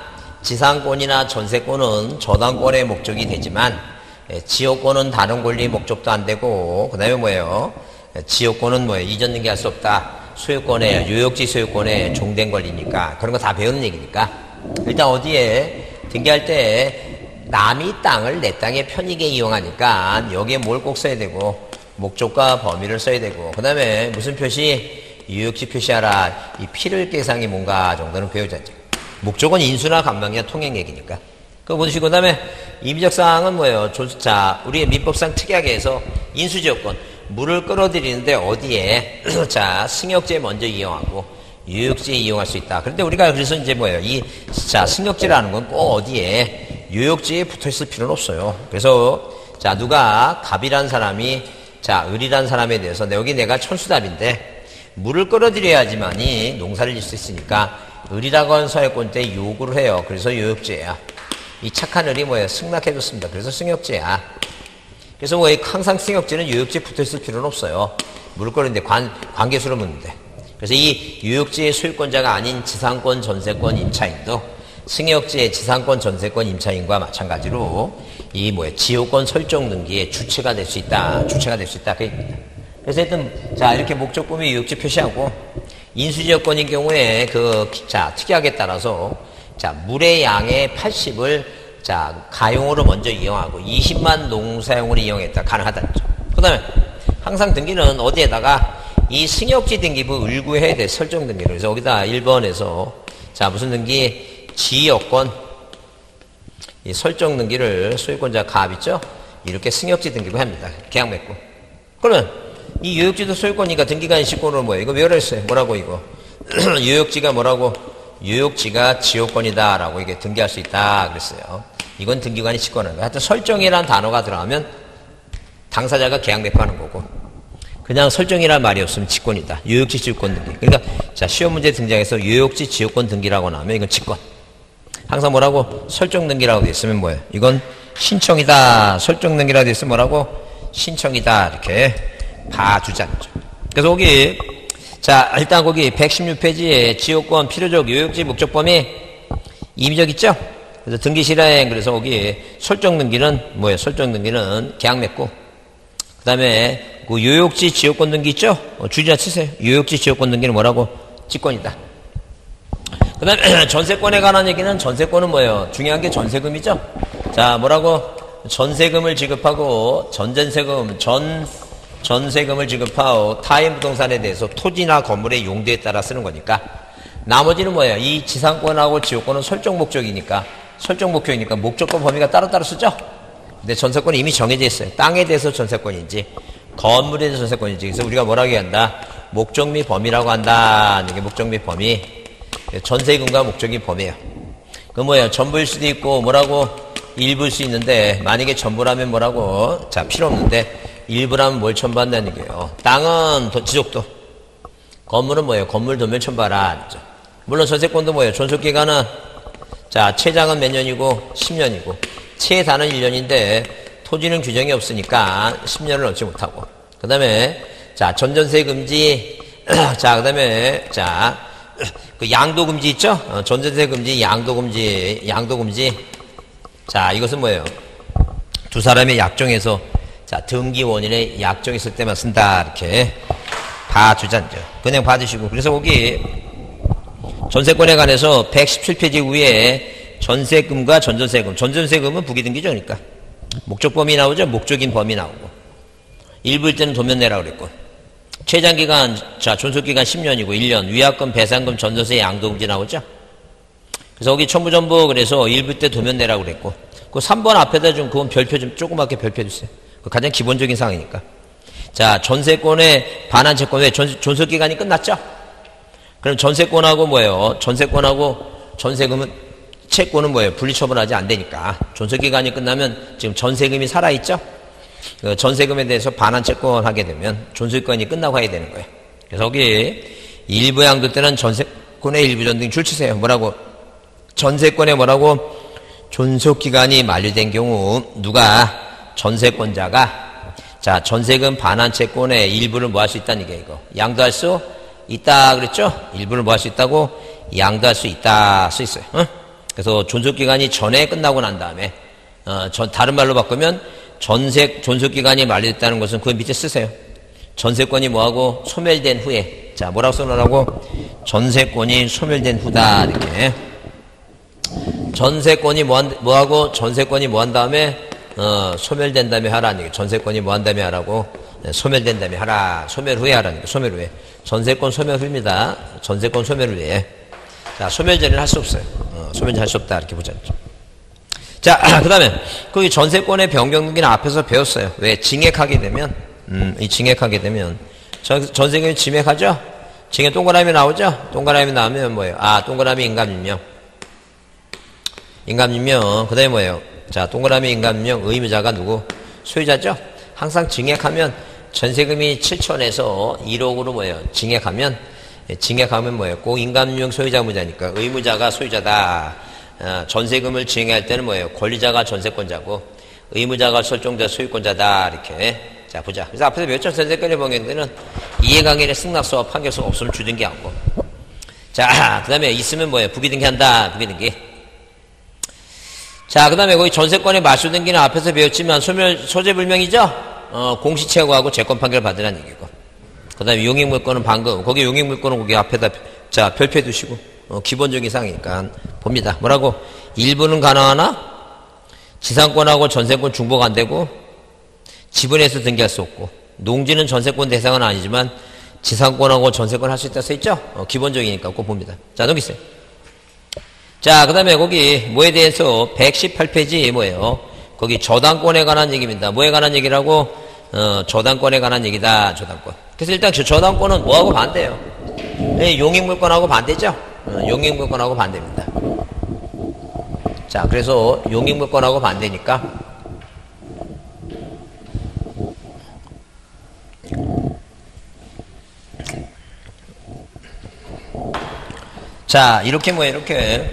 전세권은 저당권의 목적이 되지만, 지역권은 다른 권리 목적도 안 되고, 그 다음에 뭐예요? 지역권은 뭐예요? 이전 등기할 수 없다. 소유권에, 유역지 소유권에 종된 권리니까. 그런 거 다 배우는 얘기니까. 일단 어디에 등기할 때 남의 땅을 내 땅에 편익에 이용하니까 여기에 뭘 꼭 써야 되고, 목적과 범위를 써야 되고, 그 다음에 무슨 표시? 유역지 표시하라. 이 필요일 대상이 뭔가 정도는 배우자죠. 목적은 인수나 감방이나 통행 얘기니까. 그거 보시고, 그 다음에 임의적 사항은 뭐예요? 자, 우리의 민법상 특이하게 해서 인수지역권. 물을 끌어들이는데 어디에? 자, 승역지에 먼저 이용하고, 유역지에 이용할 수 있다. 그런데 우리가 그래서 이제 뭐예요? 자, 승역지라는 건 꼭 어디에? 유역지에 붙어 있을 필요는 없어요. 그래서, 자, 누가 갑이란 사람이, 자, 을이란 사람에 대해서, 여기 내가 천수답인데, 물을 끌어들여야지만이 농사를 질 수 있으니까, 을이라고 하는 서해권 때 요구를 해요. 그래서 유역지야. 이 착한 을이 뭐예요? 승낙해줬습니다. 그래서 승역지야. 그래서 뭐 항상 승역지는 유역지에 붙어있을 필요는 없어요. 물을 끌는데 관계수로 묻는데. 그래서 이 유역지의 소유권자가 아닌 지상권, 전세권, 임차인도 승역지의 지상권, 전세권, 임차인과 마찬가지로 이 지역권 설정 등기의 주체가 될 수 있다. 주체가 될 수 있다. 그 얘기입니다. 그래서 하여튼, 자, 이렇게 목적 범위 유역지 표시하고, 인수지역권인 경우에 자, 특약에 따라서, 자, 물의 양의 80을, 자, 가용으로 먼저 이용하고, 20만 농사용으로 이용했다. 가능하다. 그 다음에, 항상 등기는 어디에다가, 이 승역지 등기부 을구해야 돼. 설정 등기를. 그래서 여기다 1번에서, 자, 무슨 등기? 지역권, 이 설정 등기를 소유권자 갑 있죠? 이렇게 승역지 등기부 합니다. 계약 맺고. 그러면, 이 유역지도 소유권이니까 등기가 인식권으로 뭐예요? 이거 외우라 했어요. 뭐라고 이거? 유역지가 뭐라고? 유역지가 지역권이다 라고 이게 등기할 수 있다 그랬어요. 이건 등기관이 직권하는 거예요. 하여튼 설정이라는 단어가 들어가면 당사자가 계약 맺고하는 거고, 그냥 설정이라는 말이 없으면 직권이다. 유역지 지역권 등기. 그러니까 자, 시험 문제 등장해서 유역지 지역권 등기라고 나오면 이건 직권. 항상 뭐라고? 설정 등기라고 돼 있으면 뭐예요? 이건 신청이다. 설정 등기라고 돼 있으면 뭐라고? 신청이다. 이렇게 봐주자. 그래서 거기, 자, 일단 거기 116페이지에 지역권 필요적 유역지 목적 범위 임의적 있죠? 그래서 등기 실행, 그래서 거기 설정 등기는 뭐예요? 설정 등기는 계약 맺고, 그 다음에 그 유역지 지역권 등기 있죠? 줄이나 치세요. 유역지 지역권 등기는 뭐라고? 직권이다. 그 다음에 전세권에 관한 얘기는, 전세권은 뭐예요? 중요한 게 전세금이죠? 자, 뭐라고? 전세금을 지급하고, 전세금을 지급하고 타인 부동산에 대해서 토지나 건물의 용도에 따라 쓰는 거니까. 나머지는 뭐예요? 이 지상권하고 지역권은 설정 목적이니까 목적과 범위가 따로따로 쓰죠? 근데 전세권은 이미 정해져 있어요. 땅에 대해서 전세권인지 건물에 대해서 전세권인지. 그래서 우리가 뭐라고 한다? 목적 및 범위라고 한다. 이게 목적 및 범위. 전세금과 목적이 범위예요. 그 뭐예요? 전부일 수도 있고 뭐라고? 일부일 수 있는데, 만약에 전부라면 뭐라고? 자, 필요 없는데 일부라면 뭘 첨부한다는 얘기예요. 땅은 지적도, 건물은 뭐예요? 건물 도면 첨부하라. 물론 전세권도 뭐예요? 존속기간은 자, 채장은 몇 년이고? 10년이고. 채단은 1년인데, 토지는 규정이 없으니까 10년을 넘지 못하고. 그 다음에, 자, 전전세 금지. 자, 그 다음에, 자, 그 양도 금지 있죠? 전전세 금지, 양도 금지. 자, 이것은 뭐예요? 두 사람의 약정에서, 자, 등기 원인에 약정 있을 때만 쓴다. 이렇게 봐주자죠. 그냥 봐주시고. 그래서 거기, 전세권에 관해서 117페이지 위에 전세금과 전전세금. 전전세금은 부기등기죠, 그러니까. 목적범위 나오죠? 목적인 범위 나오고. 일부일 때는 도면내라고 그랬고. 최장기간, 자, 존속기간 10년이고, 1년. 위약금, 배상금, 전전세, 양도금지 나오죠? 그래서 거기 첨부전부 그래서 일부일 때 도면내라고 그랬고. 그 3번 앞에다 좀, 그건 별표 좀, 조그맣게 별표 주세요. 그 가장 기본적인 사항이니까. 자, 전세권의 반환 채권. 왜? 존속기간이 끝났죠? 그럼 전세권하고 뭐예요? 전세권하고 전세금은, 채권은 뭐예요? 분리처분하지 안 되니까. 존속기간이 끝나면 지금 전세금이 살아있죠? 그 전세금에 대해서 반환 채권 하게 되면 존속기간이 끝나고 해야 되는 거예요. 그래서 여기 일부 양도 때는 전세권의 일부 전등 줄치세요. 뭐라고? 전세권에 뭐라고? 존속기간이 만료된 경우 누가? 전세권자가 자, 전세금 반환 채권의 일부를 뭐 할 수 있다는 얘기예요. 이거. 양도할 수 있다 그랬죠? 일부를 뭐 할 수 있다고? 양도할 수 있다 써 있어요. 응? 그래서 존속기간이 전에 끝나고 난 다음에 다른 말로 바꾸면 존속기간이 만료됐다는 것은 그 밑에 쓰세요. 전세권이 뭐하고? 소멸된 후에. 자, 뭐라고 써놓으라고? 전세권이 소멸된 후다 이렇게. 전세권이 뭐하고? 전세권이 뭐한 다음에 소멸된 다음에 하라는 얘기. 전세권이 뭐한 다음에 하라고? 소멸된 다음에 하라. 소멸 후에 하라는 얘기. 소멸 후에. 전세권 소멸 후입니다. 전세권 소멸 후에. 자, 소멸 전에는 할 수 없어요. 소멸 전 할 수 없다. 이렇게 보자. 자, 그 다음에, 거기 전세권의 변경등기는 앞에서 배웠어요. 왜? 증액하게 되면, 이 증액하게 되면, 전세금이 증액하죠? 증액 동그라미 나오죠? 동그라미 나오면 뭐예요? 아, 동그라미 인감임명. 인감임명. 그 다음에 뭐예요? 자, 동그라미 인감임명. 의무자가 누구? 소유자죠? 항상 증액하면, 전세금이 7천에서 1억으로 뭐예요? 증액하면 뭐예요? 꼭 인감임명 소유자 의무자니까 의무자가 소유자다. 전세금을 증액할 때는 뭐예요? 권리자가 전세권자고 의무자가 설정자 소유권자다. 이렇게. 자, 보자. 그래서 앞에서 배웠죠? 전세권의 변경되는 이해강연의 승낙서와 판결서가 없으면 주등기 않고. 자, 그 다음에 있으면 뭐예요? 부기등기 한다. 부기등기. 자, 그 다음에 거기 전세권의 맞수등기는 앞에서 배웠지만 소재불명이죠? 공시채고하고 재권 판결 받으라는 얘기고. 그 다음에 용익물권은 방금, 거기 용익물권은 거기 앞에다, 자, 별표해 두시고, 기본적인 사항이니까 봅니다. 뭐라고? 일부는 가능하나? 지상권하고 전세권 중복 안 되고, 지분에서 등기할 수 없고, 농지는 전세권 대상은 아니지만, 지상권하고 전세권 할 수 있다 써있죠? 기본적이니까 꼭 봅니다. 자, 넘기세요. 자, 그 다음에 거기, 뭐에 대해서 118페이지 뭐예요? 거기 저당권에 관한 얘기입니다. 뭐에 관한 얘기라고? 저당권에 관한 얘기다. 저당권. 그래서 일단 저당권은 뭐하고 반대예요? 네, 용익물권하고 반대죠? 용익물권하고 반대입니다. 자, 그래서 용익물권하고 반대니까 자, 이렇게 뭐예요? 이렇게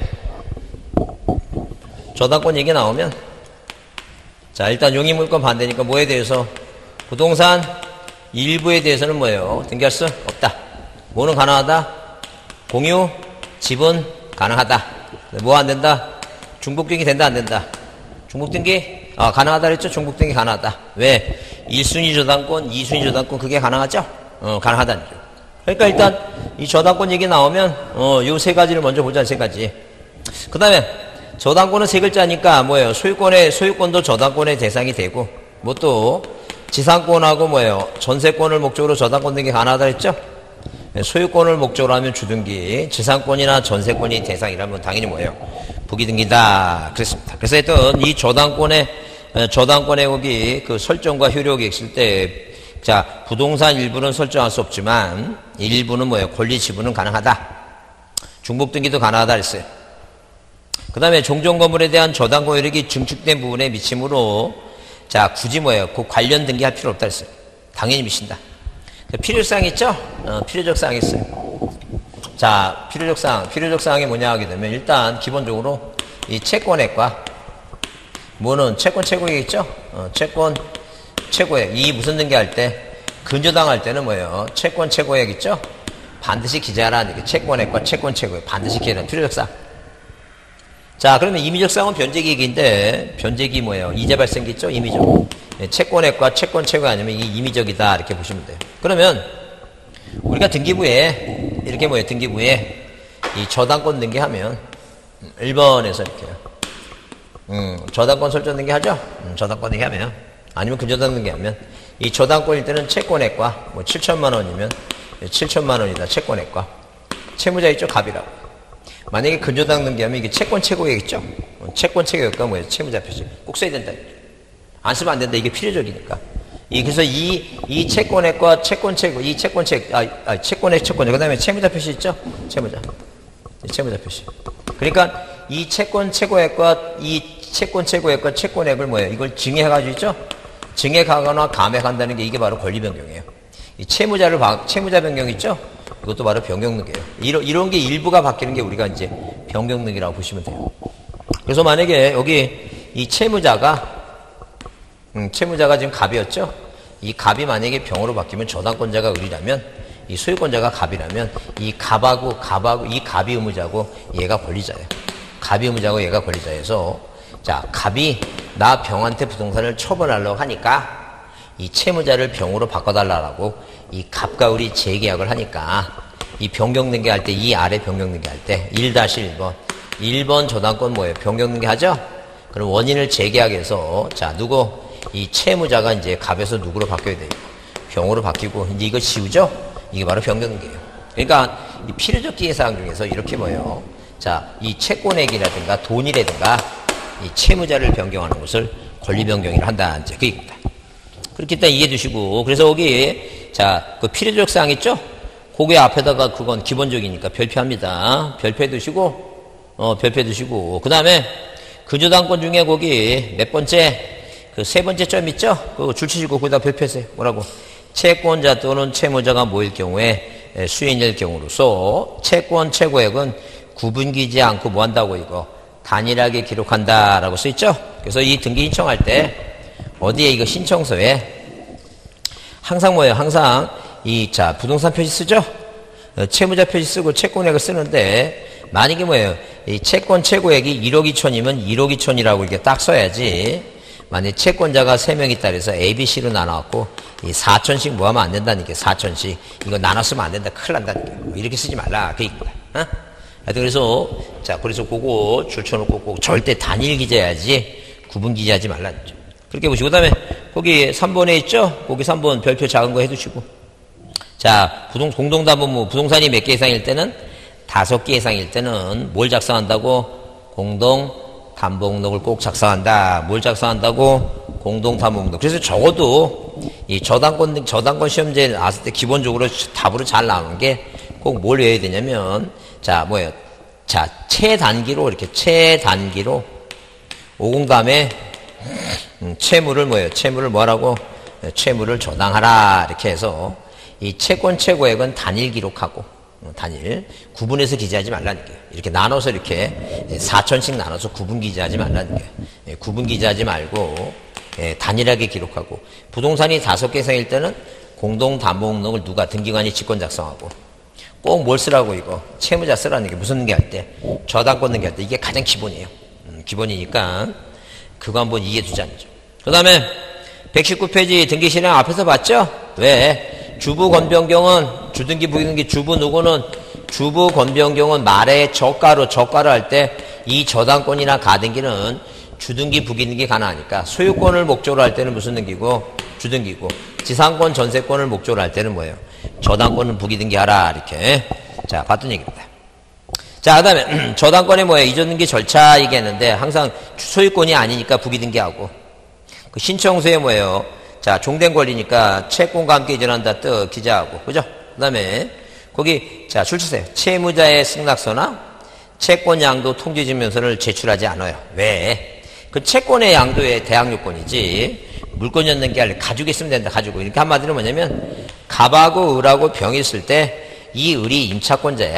저당권 얘기 나오면 자, 일단 용익물권 반대니까 뭐에 대해서? 부동산 일부에 대해서는 뭐예요? 등기할 수 없다. 뭐는 가능하다? 공유, 지분 가능하다. 뭐 안 된다? 중복등기 된다, 안 된다? 중복등기? 가능하다 그랬죠? 중복등기 가능하다. 왜? 1순위 저당권, 2순위 저당권 그게 가능하죠? 가능하다는 거죠. 그러니까 일단 이 저당권 얘기 나오면 요 세 가지를 먼저 보자. 세 가지. 그 다음에 저당권은 세 글자니까 뭐예요? 소유권도 저당권의 대상이 되고, 뭐 또, 지상권하고 뭐예요? 전세권을 목적으로 저당권 등기 가능하다 했죠? 소유권을 목적으로 하면 주등기, 지상권이나 전세권이 대상이라면 당연히 뭐예요? 부기등기다. 그랬습니다. 그래서 하여튼 이 저당권의 거기 그 설정과 효력이 있을 때, 자, 부동산 일부는 설정할 수 없지만, 일부는 뭐예요? 권리 지분은 가능하다. 중복등기도 가능하다 그랬어요. 그 다음에 종전 건물에 대한 저당 고효력이 증축된 부분에 미치므로 자, 굳이 뭐예요? 그 관련 등기할 필요 없다 했어요. 당연히 미친다. 필요사항 있죠? 필요적 사항이 있어요. 자, 필요적 사항이 뭐냐 하게 되면 일단 기본적으로 이 채권액과 뭐는 채권 최고액이겠죠? 채권 최고액. 이 무슨 등기할 때? 근저당할 때는 뭐예요? 채권 최고액 있죠? 반드시 기재하라는 얘기. 채권액과 채권 최고액. 반드시 기재하라는 필요적상. 자, 그러면 임의적상은 변제기획인데, 변제기 뭐예요? 이자 발생기 있죠? 임의적. 채권액과 채권 최고액 아니면 이게 임의적이다. 이렇게 보시면 돼요. 그러면, 우리가 등기부에, 이렇게 뭐예요? 등기부에 이 저당권 등기하면, 1번에서 이렇게요. 저당권 설정 등기하죠? 저당권 등기하면. 아니면 근저당 등기하면. 이 저당권일 때는 채권액과, 뭐 7천만 원이면 7천만 원이다. 채권액과. 채무자 있죠? 갑이라고. 만약에 근저당 등기하면 이게 채권 최고액 있죠? 채권 최고액과 뭐예요? 채무자 표시. 꼭 써야 된다. 안 쓰면 안 된다. 이게 필요적이니까. 그래서 이 채권액과 채권 최고, 이 채권 최고, 채권액, 채권액. 그 다음에 채무자 표시 있죠? 채무자. 채무자 표시. 그러니까 이 채권 최고액과 이 채권 최고액과 채권액을 뭐예요? 이걸 증액해가지고 있죠? 증액하거나 감액한다는 게 이게 바로 권리 변경이에요. 이 채무자 변경 있죠? 이것도 바로 변경 등기예요. 이런 게 일부가 바뀌는 게 우리가 이제 변경 등기라고 보시면 돼요. 그래서 만약에 여기 이 채무자가 지금 갑이었죠? 이 갑이 만약에 병으로 바뀌면 저당권자가 을이라면 이 소유권자가 갑이라면 이 갑하고 이 갑이 의무자고 얘가 권리자예요. 갑이 의무자고 얘가 권리자여서 자, 갑이 나 병한테 부동산을 처분하려고 하니까 이 채무자를 병으로 바꿔달라고 이 갑과 을이 재계약을 하니까 이 변경등기 할 때 이 아래 변경등기 할 때 1-1번 저당권 뭐예요? 변경등기 하죠? 그럼 원인을 재계약해서 자, 이 채무자가 이제 갑에서 누구로 바뀌어야 돼요? 병으로 바뀌고 이제 이거 지우죠? 이게 바로 변경등기예요. 그러니까 이 필요적 기회사항 중에서 이렇게 뭐예요? 자, 이 채권액이라든가 돈이라든가 이 채무자를 변경하는 것을 권리 변경이라 한다. 이제 그 얘기입니다. 그렇게 일단 이해해 두시고, 그래서 거기, 자, 그 필요적 사항 있죠? 거기 앞에다가 그건 기본적이니까 별표합니다. 별표해 두시고, 별표해 두시고, 그 다음에 근저당권 중에 거기 몇 번째, 그 세 번째 점 있죠? 그거 줄 치시고 거기다 별표하세요. 뭐라고? 채권자 또는 채무자가 모일 경우에 수인일 경우로서 채권 최고액은 구분기지 않고 뭐 한다고 이거? 단일하게 기록한다라고 써있죠? 그래서 이 등기 신청할 때 어디에 이거 신청서에 항상 뭐예요? 항상 자, 부동산 표시 쓰죠? 채무자 표시 쓰고 채권액을 쓰는데 만약에 뭐예요? 이 채권 최고액이 1억 2천이면 1억 2천이라고 이렇게 딱 써야지 만약에 채권자가 3명 있다 그래서 A, B, C로 나눠갖고 이 4천씩 뭐 하면 안 된다니까 4천씩 이거 나눠 쓰면 안 된다. 큰일 난다니까. 이렇게 쓰지 말라. 그 얘기입니다. 어? 그래서 그거 줄 쳐놓고 꼭 절대 단일 기재해야지 구분 기재하지 말라. 그렇게 보시고, 그 다음에 거기 3번에 있죠? 거기 3번 별표 작은 거 해두시고. 자, 공동담보무 부동산이 몇 개 이상일 때는 5개 이상일 때는 뭘 작성한다고? 공동담보목록을 꼭 작성한다. 뭘 작성한다고? 공동담보목록. 그래서 적어도 이 저당권 시험지에 나왔을 때 기본적으로 답으로 잘 나오는 게 꼭 뭘 외워야 되냐면 자, 뭐예요? 자, 최단기로, 오공 다음에, 채무를 뭐예요? 채무를 뭐라고? 채무를 저당하라. 이렇게 해서, 이 채권 최고액은 단일 기록하고, 단일. 구분해서 기재하지 말라니까요. 이렇게 나눠서 이렇게, 4천씩 나눠서 구분 기재하지 말라니까요. 구분 기재하지 말고, 단일하게 기록하고, 부동산이 5개 이상일 때는 공동담보목록을 누가 등기관이 직권 작성하고, 꼭 뭘 쓰라고 이거 채무자 쓰라는 게 무슨 등기할 때 저당권 등기할 때 이게 가장 기본이에요. 기본이니까 그거 한번 이해해 두자는 거죠. 그 다음에 119페이지 등기 실행 앞에서 봤죠? 왜? 주부 권변경은 주등기 부등기 주부 누구는 주부 권변경은 말에 저가로 할 때 이 저당권이나 가등기는 주등기 부기등기 가능하니까 소유권을 목적으로 할 때는 무슨 등기고 주등기고 지상권 전세권을 목적으로 할 때는 뭐예요? 저당권은 부기등기하라. 이렇게. 자, 봤던 얘기입니다. 자, 그 다음에 저당권이 뭐예요? 이전등기 절차 얘기했는데 항상 소유권이 아니니까 부기등기하고 그 신청서에 뭐예요? 자, 종된 권리니까 채권과 함께 이전한다. 뜻 기재하고. 그죠? 그 다음에 거기 자, 줄 치세요. 채무자의 승낙서나 채권 양도 통지증명서를 제출하지 않아요. 왜? 그 채권의 양도의 대항 요건이지 물권 였는 게 아니라 가지고 있으면 된다. 가지고. 이렇게 한마디로 뭐냐면 갑하고 을하고 병이 있을 때 이 을이 임차권자야.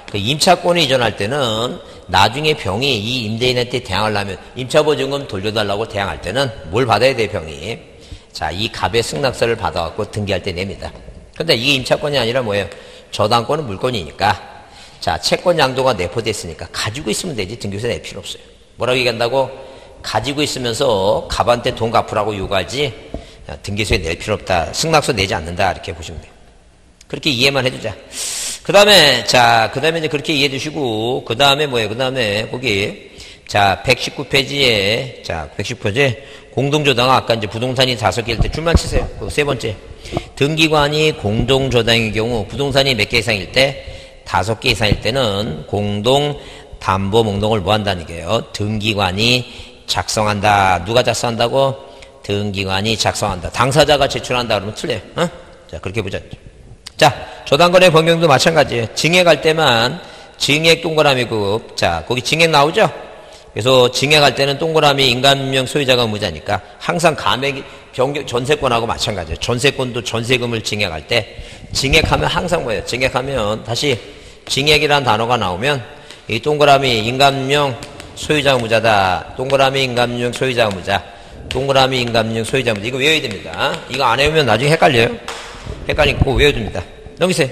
그 임차권을 이전할 때는 나중에 병이 이 임대인한테 대항하려면 임차보증금 돌려달라고 대항할 때는 뭘 받아야 돼, 병이? 자, 이 갑의 승낙서를 받아갖고 등기할 때 냅니다. 근데 이게 임차권이 아니라 뭐예요? 저당권은 물권이니까. 자, 채권 양도가 내포됐으니까 가지고 있으면 되지 등기소에 낼 필요 없어요. 뭐라고 얘기한다고? 가지고 있으면서 갑한테 돈 갚으라고 요구하지 등기소에 낼 필요 없다. 승낙서 내지 않는다. 이렇게 보시면 돼요. 그렇게 이해만 해주자. 그 다음에 이제 그렇게 이해해 주시고, 그 다음에 뭐예요? 그 다음에 거기, 자, 119페이지에, 자, 119페이지에 공동저당, 아까 이제 부동산이 5개일 때 줄만 치세요. 그 세 번째. 등기관이 공동저당의 경우 부동산이 몇 개 이상일 때, 5개 이상일 때는 공동담보 목록을 뭐 한다는 얘기예요? 등기관이 작성한다. 누가 작성한다고? 등기관이 작성한다. 당사자가 제출한다 그러면 틀려요. 어? 자, 그렇게 보자. 자, 저당권의 변경도 마찬가지예요. 증액할 때만 증액 동그라미급. 자, 거기 증액 나오죠? 그래서 증액할 때는 동그라미 인감명 소유자가 의무자니까 항상 감액 변경 전세권하고 마찬가지예요. 전세권도 전세금을 증액할 때 증액하면 항상 뭐예요? 증액하면 다시 증액이라는 단어가 나오면 이 동그라미 인감명 소유자 의무자다. 동그라미 인감명 소유자 의무자. 동그라미 인감명 소유자 의무자. 이거 외워야 됩니다. 이거 안 외우면 나중에 헷갈려요. 헷갈리니까 꼭 외워줍니다. 넘기세요.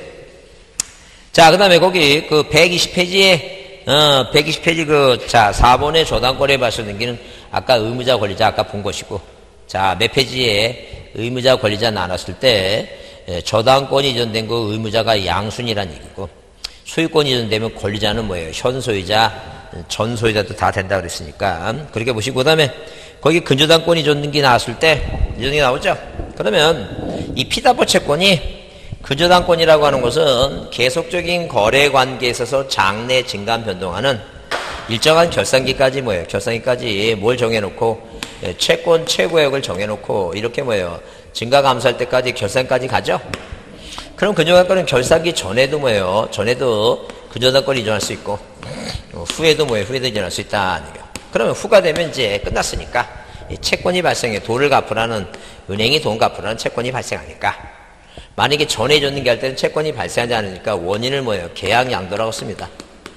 자, 그 다음에 거기 그 120페이지에 120페이지 자 4번의 저당권에 발생 등기는 아까 의무자 권리자 아까 본 것이고, 자, 몇 페이지에 의무자 권리자 나눴을 때 저당권이 이전된 거 의무자가 양순이라는 얘기고, 소유권이 이전되면 권리자는 뭐예요? 현 소유자, 전 소유자도 다 된다 그랬으니까 그렇게 보시고, 그 다음에 거기 근저당권이 이전등기 나왔을 때 이전등기 나오죠? 그러면 이 피담보 채권이 근저당권이라고 하는 것은 계속적인 거래 관계에 있어서 장래 증감 변동하는 일정한 결산기까지 뭐예요? 결산기까지 뭘 정해놓고 채권 최고액을 정해놓고 이렇게 뭐예요? 증가 감소할 때까지 결산까지 가죠? 그럼 근저당권은 결산기 전에도 뭐예요? 전에도 근저당권이 이전할 수 있고 후에도 뭐예요? 후에도 이전할 수 있다. 그러면 후가 되면 이제 끝났으니까 채권이 발생해 돈을 갚으라는 은행이 돈 갚으라는 채권이 발생하니까, 만약에 전에 줬는게 할 때는 채권이 발생하지 않으니까 원인을 뭐예요? 계약 양도라고 씁니다.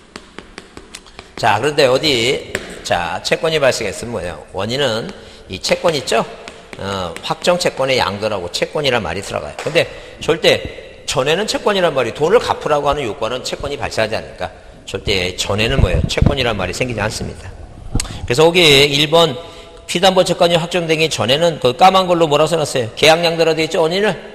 자, 그런데 어디 자 채권이 발생했으면 뭐예요? 원인은 이 채권 있죠? 확정 채권의 양도라고 채권이란 말이 들어가요. 근데 절대 전에는 채권이란 말이 돈을 갚으라고 하는 요건은 채권이 발생하지 않으니까 절대 전에는 뭐예요? 채권이란 말이 생기지 않습니다. 그래서 거기 1번 피담보 채권이 확정되기 전에는 그 까만 걸로 뭐라고 써놨어요? 계약양도라고 되어 있죠? 원인을?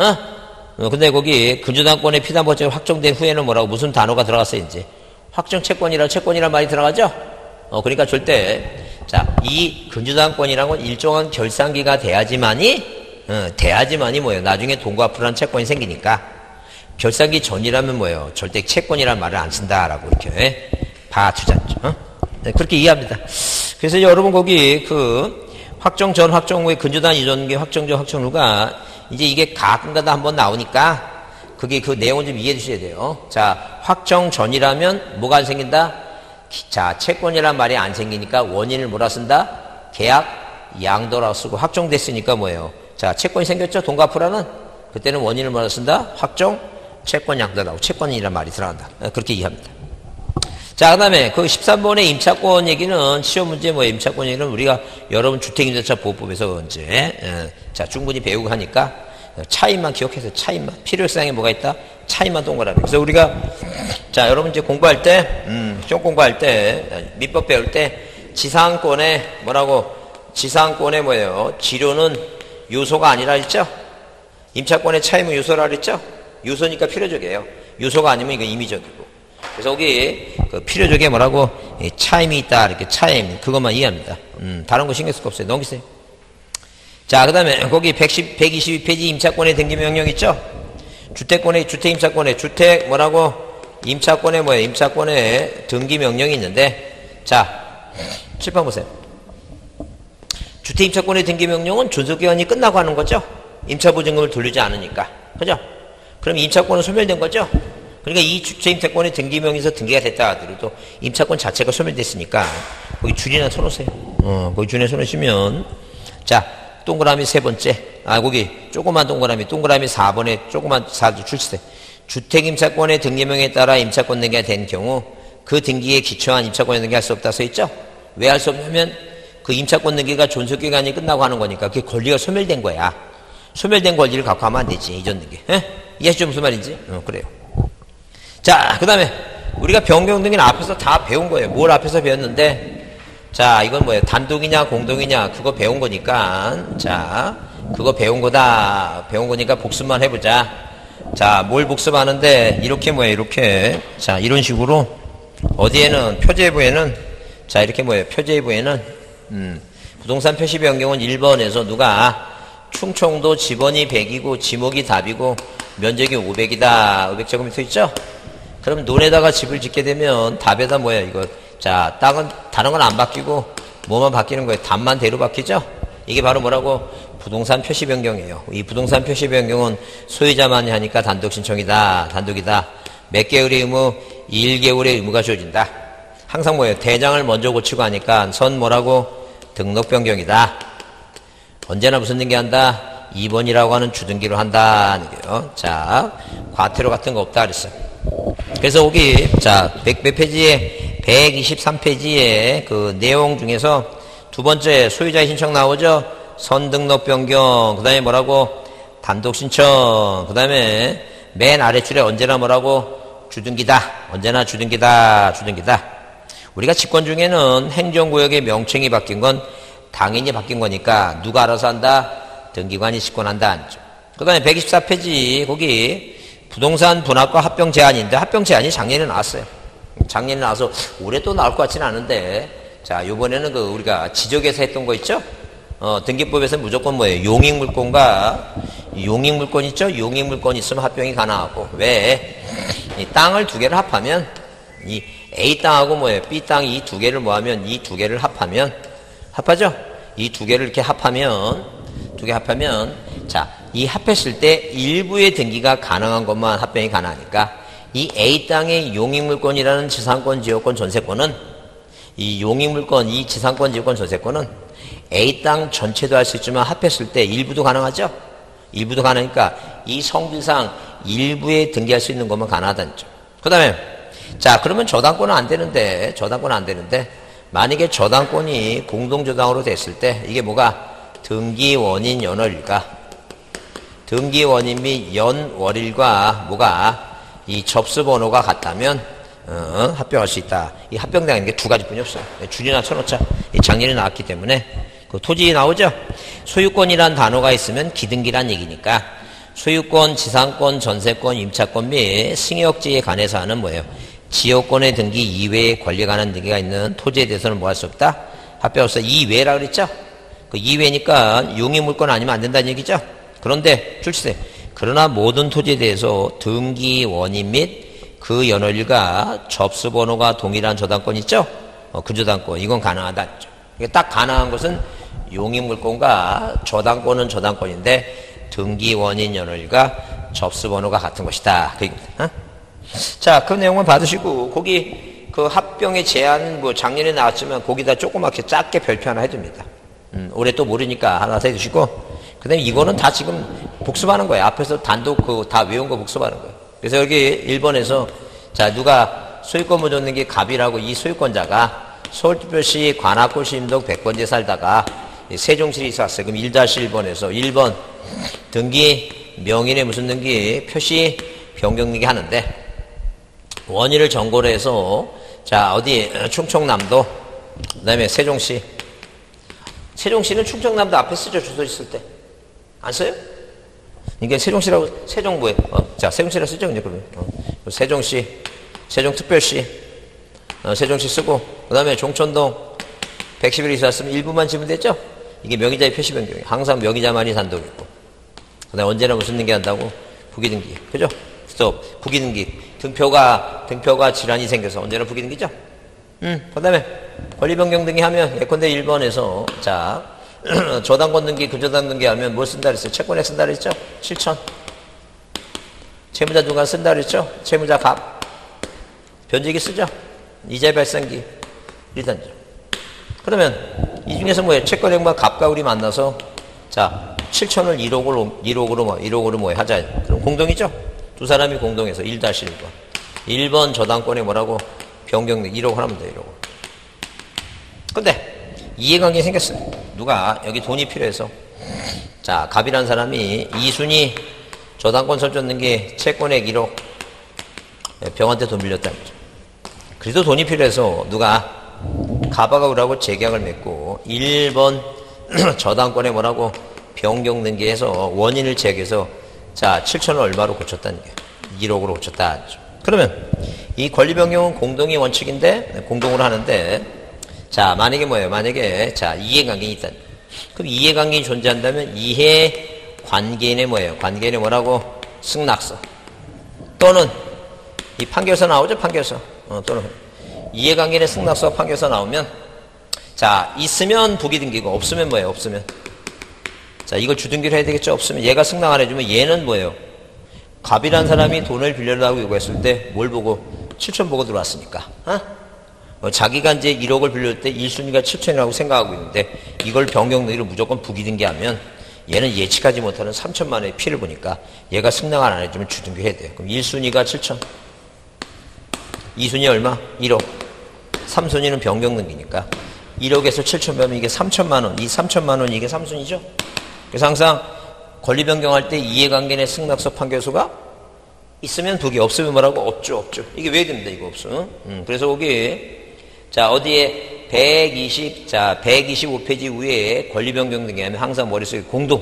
근데 거기 근저당권의 피담보 채권이 확정된 후에는 뭐라고 무슨 단어가 들어갔어요? 이제 확정 채권이란 말이 들어가죠? 그러니까 절대 자, 이 근저당권이라는 건 일정한 결산기가 돼야지만이 뭐예요? 나중에 돈 갚으라는 채권이 생기니까 결산기 전이라면 뭐예요? 절대 채권이란 말을 안 쓴다라고 이렇게 봐주잖죠. 네, 그렇게 이해합니다. 그래서 여러분 거기 그 확정 전, 확정 후에 근저당 이전기 확정 전, 확정 후가 이제 이게 가끔가다 한번 나오니까 그게 그 내용을 좀 이해해 주셔야 돼요. 자, 확정 전이라면 뭐가 안 생긴다? 자, 채권이란 말이 안 생기니까 원인을 뭐라 쓴다? 계약 양도라고 쓰고, 확정됐으니까 뭐예요? 자, 채권이 생겼죠? 돈 갚으라는? 그때는 원인을 뭐라 쓴다? 확정 채권 양도라고, 채권이란 말이 들어간다. 그렇게 이해합니다. 자, 그 다음에 그 13번의 임차권 얘기는 시험 문제 뭐예요? 임차권 얘기는 우리가 여러분 주택임대차 보호법에서 이제 자, 충분히 배우고 하니까 차이만 기억해서 차이만 필요성에 뭐가 있다? 차이만 동그라미. 그래서 우리가 자, 여러분 이제 공부할 때 시험 공부할 때 민법 배울 때 지상권에 뭐라고? 지상권에 뭐예요? 지료는 요소가 아니라 했죠? 임차권의 차이면 요소라 그랬죠? 요소니까 필요적이에요. 요소가 아니면 이거 임의적이고. 그래서 거기 그 필요적에 뭐라고 차임이 있다 이렇게 차임 그것만 이해합니다. 다른 거 신경 쓸 거 없어요. 넘기세요. 자, 그 다음에 거기 122페이지 임차권의 등기 명령 있죠? 주택권의 주택 임차권의 주택 뭐라고 임차권의 뭐예요? 임차권의 등기 명령이 있는데, 자 칠판 보세요. 주택 임차권의 등기 명령은 존속기간이 끝나고 하는 거죠. 임차보증금을 돌리지 않으니까, 그죠? 그럼 임차권은 소멸된 거죠. 그러니까 이 주택임차권의 등기명에서 등기가 됐다 하더라도 임차권 자체가 소멸됐으니까 거기 줄이나 쳐놓으세요. 거기 줄이나 쳐놓으시면, 자, 동그라미 세 번째, 거기 조그만 동그라미 4번에 조그만 4줄 치세요. 주택임차권의 등기명에 따라 임차권 등기가 된 경우 그 등기에 기초한 임차권 등기 할 수 없다 써 있죠? 왜 할 수 없냐면 그 임차권 등기가 존속기간이 끝나고 하는 거니까 그게 권리가 소멸된 거야. 소멸된 권리를 갖고 하면 안 되지, 이전 등기. 이해하시죠? 무슨 말인지? 그래요. 자, 그 다음에 우리가 변경 등기는 앞에서 다 배운 거예요. 뭘 앞에서 배웠는데, 자, 이건 뭐예요? 단독이냐 공동이냐 그거 배운 거니까, 자, 그거 배운 거다. 배운 거니까 복습만 해보자. 자, 뭘 복습하는데 이렇게 뭐예요? 이렇게, 자, 이런 식으로 어디에는 표제부에는, 자, 이렇게 뭐예요? 표제부에는 부동산 표시 변경은 1번에서 누가 충청도 지번이 100이고 지목이 답이고 면적이 500이다. 500제곱미터 있죠? 그럼 논에다가 집을 짓게 되면 답에다 뭐야 이거. 자, 땅은 다른 건 안 바뀌고 뭐만 바뀌는 거예요? 답만 대로 바뀌죠? 이게 바로 뭐라고? 부동산 표시 변경이에요. 이 부동산 표시 변경은 소유자만이 하니까 단독 신청이다. 단독이다. 몇 개월의 의무? 1개월의 의무가 주어진다. 항상 뭐예요? 대장을 먼저 고치고 하니까 선 뭐라고? 등록 변경이다. 언제나 무슨 등기한다? 2번이라고 하는 주등기로 한다. 자, 과태료 같은 거 없다 그랬어요. 그래서 여기, 자, 몇 페이지에, 123페이지에 그 내용 중에서 두 번째 소유자의 신청 나오죠? 선등록 변경. 그 다음에 뭐라고? 단독 신청. 그 다음에 맨 아래줄에 언제나 뭐라고? 주등기다. 언제나 주등기다. 주등기다. 우리가 직권 중에는 행정구역의 명칭이 바뀐 건 당연히 바뀐 거니까 누가 알아서 한다? 등기관이 직권한다. 그 다음에 124페이지 거기 부동산 분합과 합병 제한인데 합병 제한이 작년에 나왔어요. 작년에 나와서 올해 또 나올 것 같지는 않은데, 자, 요번에는 그 우리가 지적에서 했던 거 있죠? 등기법에서 무조건 뭐예요? 용익물권과 용익물권 있죠? 용익물권 있으면 합병이 가능하고, 왜? 이 땅을 두 개를 합하면 이 A 땅하고 뭐예요? B 땅 이 두 개를 뭐하면 이 두 개를 합하면 합하죠? 이 두 개를 이렇게 합하면 두 개 합하면 자, 이 합했을 때 일부의 등기가 가능한 것만 합병이 가능하니까 이 A 땅의 용익물권이라는 지상권, 지역권, 전세권은 이 용익물권, 이 지상권, 지역권, 전세권은 A 땅 전체도 할 수 있지만 합했을 때 일부도 가능하죠? 일부도 가능하니까 이 성질상 일부에 등기할 수 있는 것만 가능하다는 점. 그 다음에 자, 그러면 저당권은 안 되는데, 저당권은 안 되는데, 만약에 저당권이 공동저당으로 됐을 때, 이게 뭐가? 등기 원인 연월일과, 등기 원인 및 연월일과 뭐가? 이 접수번호가 같다면, 합병할 수 있다. 이 합병되는 게 두 가지뿐이 없어요. 줄이나 쳐놓자. 이 작년에 나왔기 때문에, 그 토지 나오죠? 소유권이란 단어가 있으면 기등기란 얘기니까, 소유권, 지상권, 전세권, 임차권 및 승역지에 관해서 하는 뭐예요? 지역권의 등기 이외에 권리에 관한 등기가 있는 토지에 대해서는 뭐 할 수 없다? 합병없어. 이외라 그랬죠? 그 이외니까 용익물권 아니면 안 된다는 얘기죠? 그런데 출시세. 그러나 모든 토지에 대해서 등기 원인 및 그 연월일과 접수번호가 동일한 저당권 있죠? 그 저당권. 이건 가능하다. 이게 딱 가능한 것은 용익물권과 저당권은 저당권인데 등기 원인 연월일과 접수번호가 같은 것이다. 그 얘기입니다. 자, 그 내용은 받으시고, 거기, 그 합병의 제한, 뭐, 작년에 나왔지만, 거기다 조그맣게 작게 별표 하나 해줍니다. 올해 또 모르니까 하나 더 해주시고, 그 다음에 이거는 다 지금 복습하는 거예요. 앞에서 단독 그 다 외운 거 복습하는 거예요. 그래서 여기 1번에서, 자, 누가 소유권 못 얻는 게 갑이라고 이 소유권자가 서울특별시 관악구시 임동 100번지에 살다가 세종시에 있어 왔어요. 그럼 1-1번에서 1번 등기, 명인의 무슨 등기, 표시, 변경 등기 하는데, 원인을 정고로 해서, 자, 어디, 충청남도, 그 다음에 세종시. 세종시는 충청남도 앞에 쓰죠, 주소 있을 때. 안 써요? 이게 세종시라고, 세종부에, 자, 세종시라고 쓰죠, 그냥 그러면. 세종시, 세종특별시, 세종시 쓰고, 그 다음에 종천동 110일 이사 쓰면 일부만 지면 됐죠? 이게 명의자의 표시 변경이에요. 항상 명의자만이 단독이고. 그 다음에 언제나 무슨 등기 한다고? 부기등기. 그죠? 그래서 부기등기. 등표가 질환이 생겨서 언제나 부기등기죠? 그 다음에 권리변경 등기 하면 예컨대 1번에서 자, 저당권 등기, 근저당 등기 하면 뭘 쓴다 그랬어요? 채권액 쓴다 그랬죠? 7천. 채무자 누가 쓴다 그랬죠? 채무자 갑. 변제기 쓰죠? 이자 발생기. 일단죠. 그러면 이 중에서 뭐예요? 채권액과 갑과 우리 만나서 자, 7천을 1억으로 뭐 하자. 그럼 공동이죠? 두 사람이 공동해서 1-1번. 1번 저당권에 뭐라고? 변경등기 1억 하면 돼, 1억. 근데 이해관계 생겼어요. 누가 여기 돈이 필요해서. 자, 갑이라는 사람이 이순이 저당권 설정된 게 채권액 1억. 병한테 돈 빌렸다는 거죠. 그래도 돈이 필요해서 누가 갑하고 을하고 재계약을 맺고 1번 저당권에 뭐라고? 변경등기해서 원인을 제기해서 자 7천을 얼마로 고쳤다는 게 1억으로 고쳤다. 그러면 이 권리변경은 공동의 원칙인데 공동으로 하는데 자 만약에 뭐예요? 만약에 자 이해관계인이 있다. 그럼 이해관계인이 존재한다면 이해관계인의 뭐예요? 관계인의 뭐라고? 승낙서 또는 이 판결서 나오죠? 판결서 또는 이해관계인의 승낙서 판결서 나오면 자 있으면 부기등기고 없으면 뭐예요? 없으면 자 이걸 주등기를 해야 되겠죠? 없으면 얘가 승낙 안 해주면 얘는 뭐예요? 갑이란 사람이 돈을 빌려달라고 요구했을 때 뭘 보고? 7천 보고 들어왔으니까 자기가 이제 1억을 빌릴 때 1순위가 7천이라고 생각하고 있는데 이걸 변경등기를 무조건 부기등기하면 얘는 예측하지 못하는 3천만 원의 피해를 보니까 얘가 승낙 안 해주면 주등기 해야 돼요. 그럼 1순위가 7천 2순위 얼마? 1억 3순위는 변경등기니까 1억에서 7천 빼면 이게 3천만 원 이 3천만 원이 이게 3순위죠. 그래서 항상 권리 변경할 때 이해관계인의 승낙서 판결서가 있으면 부기 없으면 뭐라고? 없죠. 이게 왜 됩니다. 이거 없어. 그래서 거기 자 어디에 125페이지 위에 권리 변경 등기 하면 항상 머릿속에 공동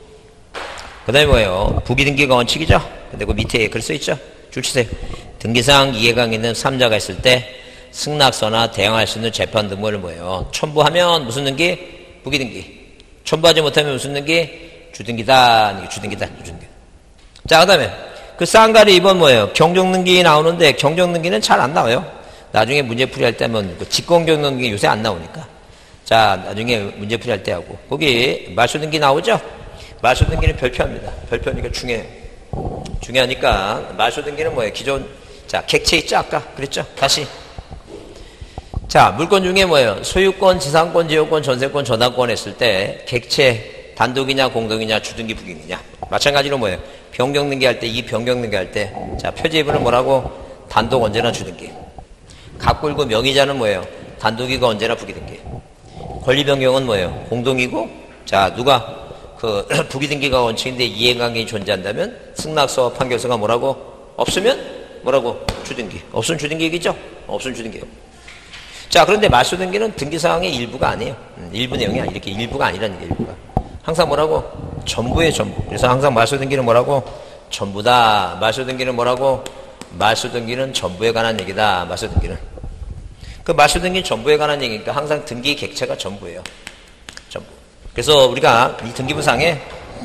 그 다음에 뭐예요? 부기등기가 원칙이죠. 근데 그 밑에 글 써있죠. 줄 치세요. 등기상 이해관계는 3자가 있을 때 승낙서나 대항할 수 있는 재판 등본을 뭐예요? 첨부하면 무슨 등기? 부기등기. 첨부하지 못하면 무슨 등기? 주등기다. 주등기다. 자, 그 다음에 그 쌍가리 2번 뭐예요? 경정등기 나오는데 경정등기는 잘 안 나와요. 나중에 문제풀이 할 때 하면 그 직권경정등기 요새 안 나오니까. 자, 나중에 문제풀이 할 때 하고. 거기 말소등기 나오죠? 말소등기는 별표합니다. 별표니까 중요해요. 중요하니까 말소등기는 뭐예요? 기존 자 객체 있죠? 아까 그랬죠? 다시 자 물권 중에 뭐예요? 소유권, 지상권, 제요권, 전세권, 저당권 했을 때 객체 단독이냐 공동이냐 주등기 부기이냐 마찬가지로 뭐예요? 변경등기 할 때 이 변경등기 할 때 자 표제입은 뭐라고? 단독 언제나 주등기 갑골고 명의자는 뭐예요? 단독이고 언제나 부기등기 권리 변경은 뭐예요? 공동이고 자 누가 그 부기등기가 원칙인데 이해관계인이 존재한다면 승낙서와 판결서가 뭐라고? 없으면 뭐라고? 주등기 없으면 주등기 얘기죠? 없으면 주등기예요. 자 그런데 말소등기는 등기사항의 일부가 아니에요. 일부 내용이 이렇게 일부가 아니라는 게 일부가 항상 뭐라고? 전부의 전부. 그래서 항상 말소등기는 뭐라고? 전부다. 말소등기는 뭐라고? 말소등기는 전부에 관한 얘기다. 말소등기는 그 말소등기는 전부에 관한 얘기니까 항상 등기 객체가 전부예요. 전부. 그래서 우리가 이 등기부상에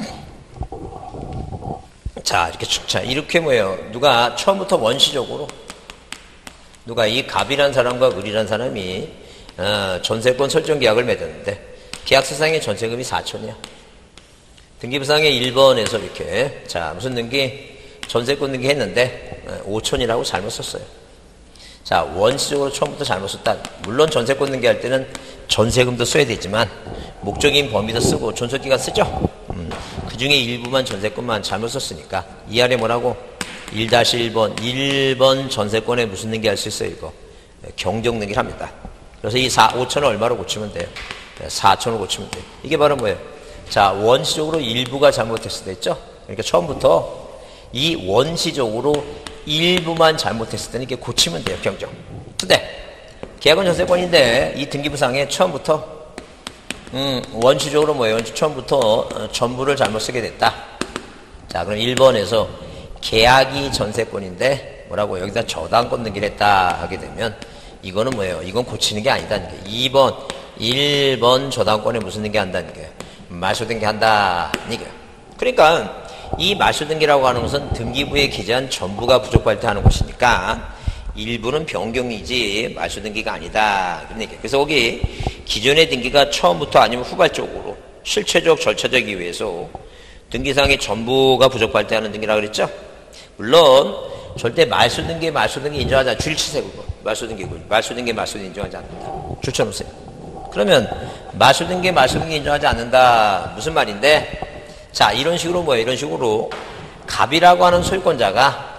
자 이렇게 뭐예요? 누가 처음부터 원시적으로 누가 이 갑이란 사람과 을이란 사람이 전세권 설정 계약을 맺었는데 계약서상의 전세금이 4천이야. 등기부상에 1번에서 이렇게 자 무슨 등기? 전세권 등기 했는데 5천이라고 잘못 썼어요. 자 원시적으로 처음부터 잘못 썼다. 물론 전세권 등기할 때는 전세금도 써야 되지만 목적인 범위도 쓰고 존속기간 쓰죠. 그 중에 일부만 전세권만 잘못 썼으니까 이 아래 뭐라고? 1-1번 1번 전세권에 무슨 등기 할 수 있어요? 이거 경정 등기를 합니다. 그래서 이 5천을 얼마로 고치면 돼요? 4천으로 고치면 돼요. 이게 바로 뭐예요? 자 원시적으로 일부가 잘못했을 때 있죠? 그러니까 처음부터 이 원시적으로 일부만 잘못했을 때는 이게 고치면 돼요. 경정. 근데 계약은 전세권인데 이 등기부상에 처음부터 원시적으로 뭐예요? 처음부터 전부를 잘못 쓰게 됐다. 자 그럼 1번에서 계약이 전세권인데 뭐라고 여기다 저당권 등기를 했다 하게 되면 이거는 뭐예요? 이건 고치는 게 아니다는 게 1번 저당권에 무슨 등기 한다는 게 말소등기 한다 이게 그러니까 이 말소등기라고 하는 것은 등기부에 기재한 전부가 부족할 때 하는 것이니까 일부는 변경이지 말소등기가 아니다 그런 얘기예요. 그래서 거기 기존의 등기가 처음부터 아니면 후발적으로 실체적 절차적 이유에서 등기상의 전부가 부족할 때 하는 등기라고 그랬죠. 물론 절대 말소등기 인정하지 않아. 줄치세요 그거. 말소등기 인정하지 않는다. 줄쳐놓으세요. 그러면 말소등기 인정하지 않는다 무슨 말인데 자 이런 식으로 뭐예요? 이런 식으로 갑이라고 하는 소유권자가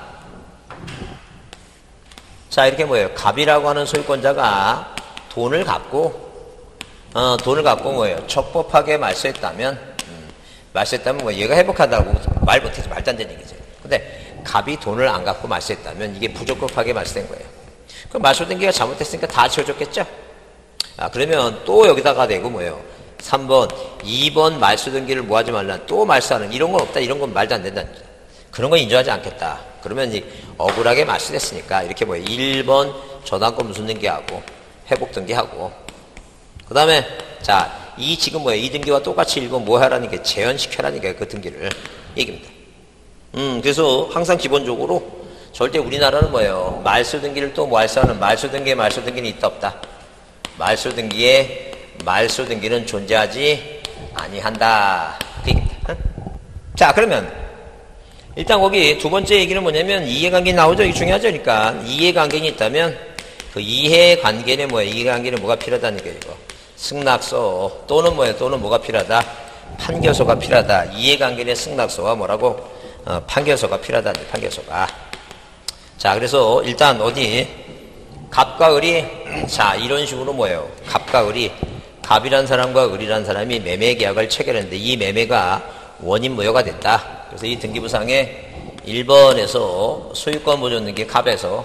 자 이렇게 뭐예요? 갑이라고 하는 소유권자가 돈을 갖고 뭐예요? 적법하게 말소했다면 뭐 얘가 회복하다고 말 못해서 말도 안 되는 얘기죠. 근데 갑이 돈을 안 갖고 말소했다면 이게 부적법하게 말소된 거예요. 그럼 말소 등기가 잘못됐으니까 다 지워줬겠죠? 그러면 또 여기다가 대고 뭐예요? 3번, 2번 말소 등기를 뭐 하지 말라. 또 말소하는 이런 건 없다. 이런 건 말도 안 된다. 그런 건 인정하지 않겠다. 그러면 이 억울하게 말소됐으니까 이렇게 뭐예요? 1번 저당권 무슨 등기하고 회복 등기하고 그 다음에 자, 이 지금 뭐예요? 이 등기와 똑같이 1번 뭐 하라는 게 재현시켜라는 게 그 등기를 얘기입니다. 그래서 항상 기본적으로 절대 우리나라는 뭐예요? 말소 등기를 또 뭐 할수하는 말소 등기는 있다 없다. 말소 등기는 존재하지 아니한다. 그 얘기입니다. 자, 그러면 일단 거기 두 번째 얘기는 뭐냐면 이해관계 나오죠? 이게 중요하죠? 그러니까 이해관계가 있다면 그 이해관계는 뭐예요? 이해관계는 뭐가 필요하다는 게 이거. 승낙서 또는 뭐예요? 또는 뭐가 필요하다? 판결서가 필요하다. 이해관계의 승낙서와 뭐라고? 판결서가 필요하다는 판결서가. 자, 그래서 일단 어디 갑과 을이 자 이런 식으로 뭐예요? 갑과 을이 갑이란 사람과 을이란 사람이 매매 계약을 체결했는데 이 매매가 원인 무효가 됐다. 그래서 이 등기부상에 1번에서 소유권 보존 등기 갑에서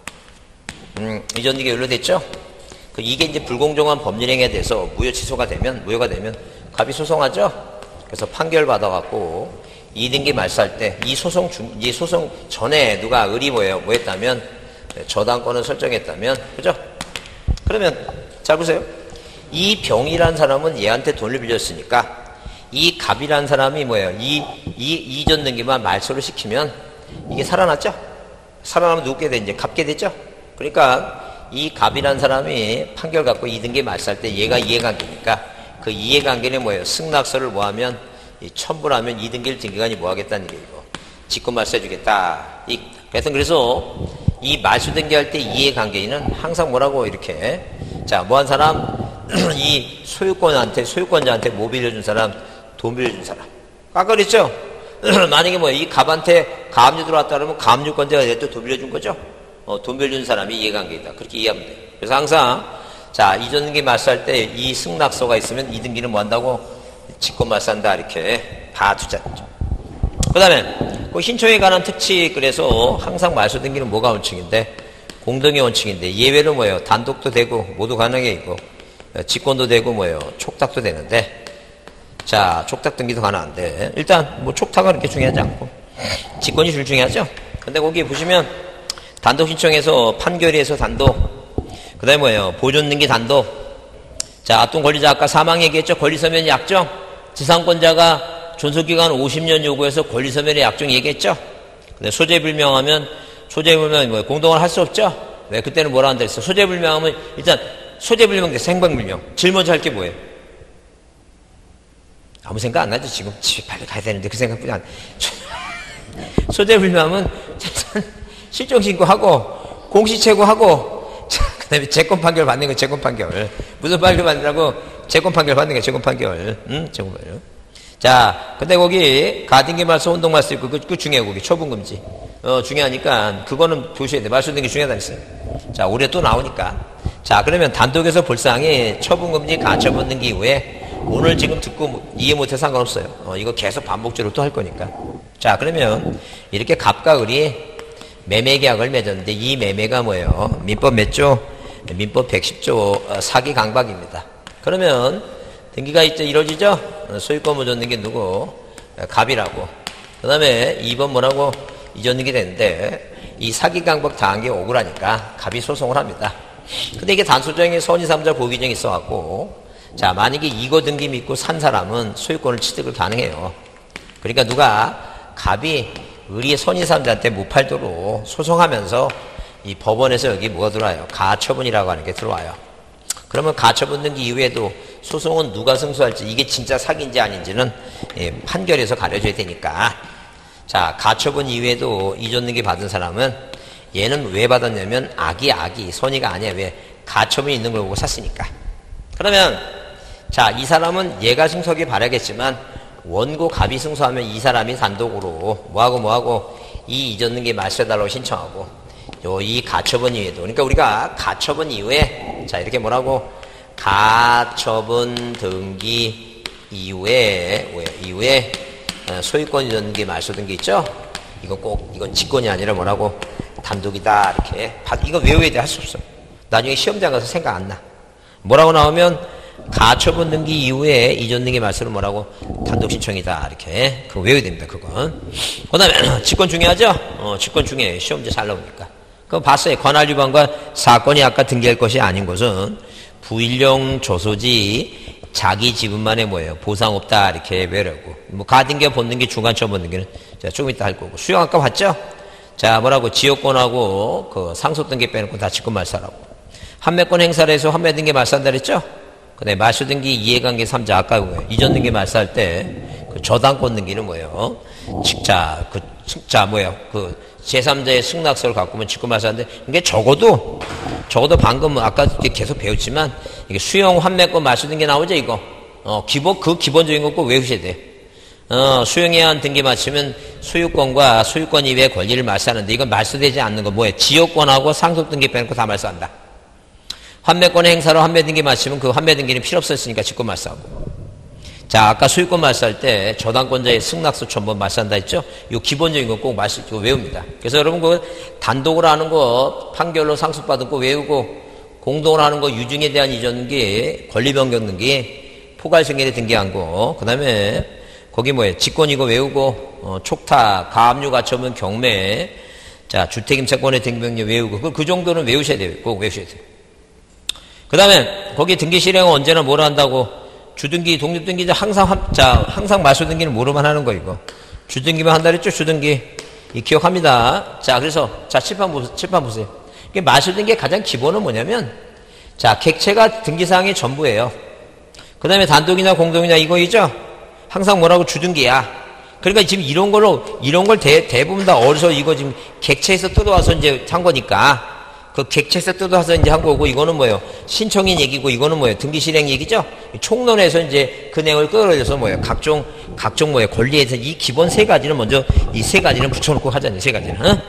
이전 등기 연루됐죠? 이게 이제 불공정한 법률행위에 대해서 무효가 되면 갑이 소송하죠? 그래서 판결 받아갖고 이등기 말소할 때 이 소송 전에 누가 을이 뭐 했다면 저당권을 설정했다면 그죠? 그러면 잘 보세요. 이 병이란 사람은 얘한테 돈을 빌렸으니까 이 갑이란 사람이 뭐예요? 이 이전 등기만 말소를 시키면 이게 살아났죠? 살아나면 누구게 돼? 이제 갑게 됐죠? 그러니까 이 갑이란 사람이 판결 갖고 이등기 말소할 때 얘가 이해관계니까 그 이해관계는 뭐예요? 승낙서를 뭐하면 첨부하면 이등기를 등기관이 뭐하겠다는 게 이거 직권 말소해주겠다. 그래서 이 말소 등기할 때 이해관계인은 항상 뭐라고 이렇게 자 뭐한 사람 이 소유권자한테 뭐 빌려준 사람 돈 빌려준 사람 아까 그랬죠? 만약에 뭐예요? 이 갑한테 가압류 들어왔다 그러면 가압류권자가 또 돈 빌려준 거죠? 돈 빌려준 사람이 이해관계이다. 그렇게 이해하면 돼요. 그래서 항상 자 이전 등기 말소할 때 이 승낙서가 있으면 이 등기는 뭐 한다고? 직권 말소한다. 이렇게 다 두자죠. 그 다음에 그 신청에 관한 특칙 그래서 항상 말소 등기는 뭐가 원칙인데? 공동의 원칙인데 예외로 뭐예요? 단독도 되고 모두 가능해 있고 직권도 되고 뭐예요? 촉탁도 되는데 자 촉탁 등기도 가능한데 일단 뭐 촉탁은 그렇게 중요하지 않고 직권이 제일 중요하죠. 근데 거기 보시면 단독 신청에서 판결위에서 단독 그 다음에 뭐예요? 보존 등기 단독 자 아동 권리자 아까 사망 얘기했죠? 권리서면 약정 지상권자가 존속기간 50년 요구해서 권리서면의 약정 얘기했죠? 근데 소재불명하면 뭐예요? 공동을 할 수 없죠? 왜 그때는 뭐라 한다 했어? 소재불명하면 일단 소재불명 대 생방불명 제일 먼저 할 게 뭐예요? 아무 생각 안 나죠? 지금 집에 빨리 가야 되는데 그 생각뿐이 안 소재불명하면 실종신고하고 공시채고하고 그 다음에 재권 판결 받는 거 재권 판결 무슨 판결 받느라고 재권 판결 받는 거 재권 판결 재권 판결 자 근데 거기 가등기 말소 혼동 말소 있고 그 중요해 거기 처분금지 중요하니까 그거는 보셔야 돼. 말소 등기 중요하다 했어요. 자 올해 또 나오니까 자 그러면 단독에서 볼상이 처분금지 가처분 등기 이후에 오늘 지금 듣고 이해 못해 상관없어요. 이거 계속 반복적으로 또 할 거니까 자 그러면 이렇게 갑과 을이 매매계약을 맺었는데 이 매매가 뭐예요? 민법 몇 조? 민법 110조 사기 강박입니다. 그러면 등기가 이루어지죠? 소유권 보존 등기 누구? 갑이라고. 그 다음에 2번 뭐라고? 이전 등기 되는데 이 사기 강박 당한 게 억울하니까 갑이 소송을 합니다. 근데 이게 단소정에 선의3자 보기정이 있어갖고 자 만약에 이거 등기 믿고 산 사람은 소유권을 취득을 가능해요. 그러니까 누가 갑이 을이 선의3자한테 못 팔도록 소송하면서 이 법원에서 여기 뭐가 들어와요? 가처분이라고 하는 게 들어와요. 그러면 가처분 등기 이후에도 소송은 누가 승소할지 이게 진짜 사기인지 아닌지는 판결에서 가려줘야 되니까 자 가처분 이후에도 이전 등기 받은 사람은 얘는 왜 받았냐면 악이 선의가 아니야. 왜? 가처분이 있는 걸 보고 샀으니까. 그러면 자 이 사람은 얘가 승소하길 바라겠지만 원고 갑이 승소하면 이 사람이 단독으로 뭐하고 이 이전등기 말소해달라고 신청하고 이 가처분 이후에도 그러니까 우리가 가처분 이후에 자 이렇게 뭐라고 가처분 등기 이후에 소유권 이전등기 말소 등기 있죠? 이건 직권이 아니라 뭐라고 단독이다 이렇게 이거 외워야 돼. 할 수 없어. 나중에 시험장 가서 생각 안 나. 뭐라고 나오면 가처분 등기 이후에 이전 등기 말소는 뭐라고 단독 신청이다 이렇게 그거 외워야 됩니다. 그건. 그다음에 직권 중요하죠? 직권 중요해요. 시험제 잘 나오니까. 그럼 봤어요. 관할 위반과 사건이 아까 등기할 것이 아닌 것은 부인령 조소지 자기 지분만의 뭐예요? 보상 없다 이렇게 외우라고. 뭐 가등기와 본등기 중간처분 등기는 자 조금 이따 할 거고. 수용 아까 봤죠? 자 뭐라고 지역권하고 그 상속 등기 빼놓고 다 직권 말소하라고. 판매권 행사를 해서 판매 등기 말소한다 그랬죠? 그다음에 말소 등기 이해관계 3자 아까 뭐예요? 이전 등기 말소할 때 그 저당권 등기는 뭐예요? 그 제3자의 승낙서를 갖고 오면 직권 말소하는데 이게 적어도 방금 아까 계속 배웠지만 이게 수용 환매권 말소 등기 나오죠 이거. 기본적인 거 꼭 외우셔야 돼. 수용해야 한 등기 마치면 소유권과 소유권 이외의 권리를 말소하는데 이건 말소되지 않는 거 뭐예요? 지역권하고 상속 등기 빼놓고 다 말소한다. 환매권의 행사로 환매 등기 마치면 그 환매 등기는 필요 없었으니까 직권 말소하고. 자, 아까 소유권 말소할 때 저당권자의 승낙서 전번 말소한다 했죠? 이 기본적인 거 꼭 이거 외웁니다. 그래서 여러분 그 단독으로 하는 거 판결로 상속받은 거 외우고 공동으로 하는 거 유증에 대한 이전 등기, 권리 변경 등기, 포괄승인에 등기한 거, 그 다음에 거기 뭐예요? 직권 이거 외우고 촉탁, 가압류 가처분 경매, 자 주택임차권의 등기명령 외우고 그 정도는 외우셔야 돼요. 꼭 외우셔야 돼요. 그 다음에 거기 등기 실행은 언제나 뭐라 한다고? 주등기, 독립등기자 항상 말소 등기는 뭐로만 하는 거 이거. 주등기만 한다 그랬죠? 주등기. 이 기억합니다. 자, 그래서 자 칠판 보세요. 이게 말소 등기의 가장 기본은 뭐냐면 자 객체가 등기사항의 전부예요. 그 다음에 단독이나 공동이나 이거이죠? 항상 뭐라고 주등기야. 그러니까 지금 이런 걸 대부분 다 어디서 이거 지금 객체에서 뜯어와서 이제 한 거니까 그 객체에서 뜯어와서 이제 한 거고 이거는 뭐예요? 신청인 얘기고 이거는 뭐예요? 등기 실행 얘기죠? 총론에서 이제 그 내용을 끌어올려서 뭐예요? 각종 뭐예요? 권리에서 이 기본 세 가지는 먼저 이 세 가지는 붙여놓고 하잖아요. 세 가지는. 응?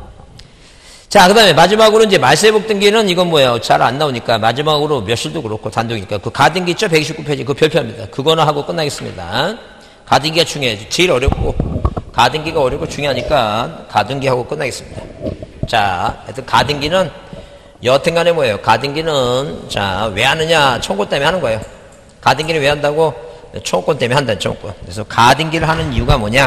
자, 그 다음에 마지막으로 이제 말세복 등기는 이건 뭐예요? 잘 안 나오니까 마지막으로 몇실도 그렇고 단독이니까 그 가등기 있죠? 129페이지 그거 별표합니다. 그거는 하고 끝나겠습니다. 가등기가 중요해요. 제일 어렵고 가등기가 어렵고 중요하니까 가등기하고 끝나겠습니다. 자, 하여튼 가등기는 여튼간에 뭐예요? 가등기는 자 왜 하느냐? 청구 때문에 하는 거예요. 가등기는 왜 한다고? 청구권 때문에 한다. 청구권. 그래서 가등기를 하는 이유가 뭐냐?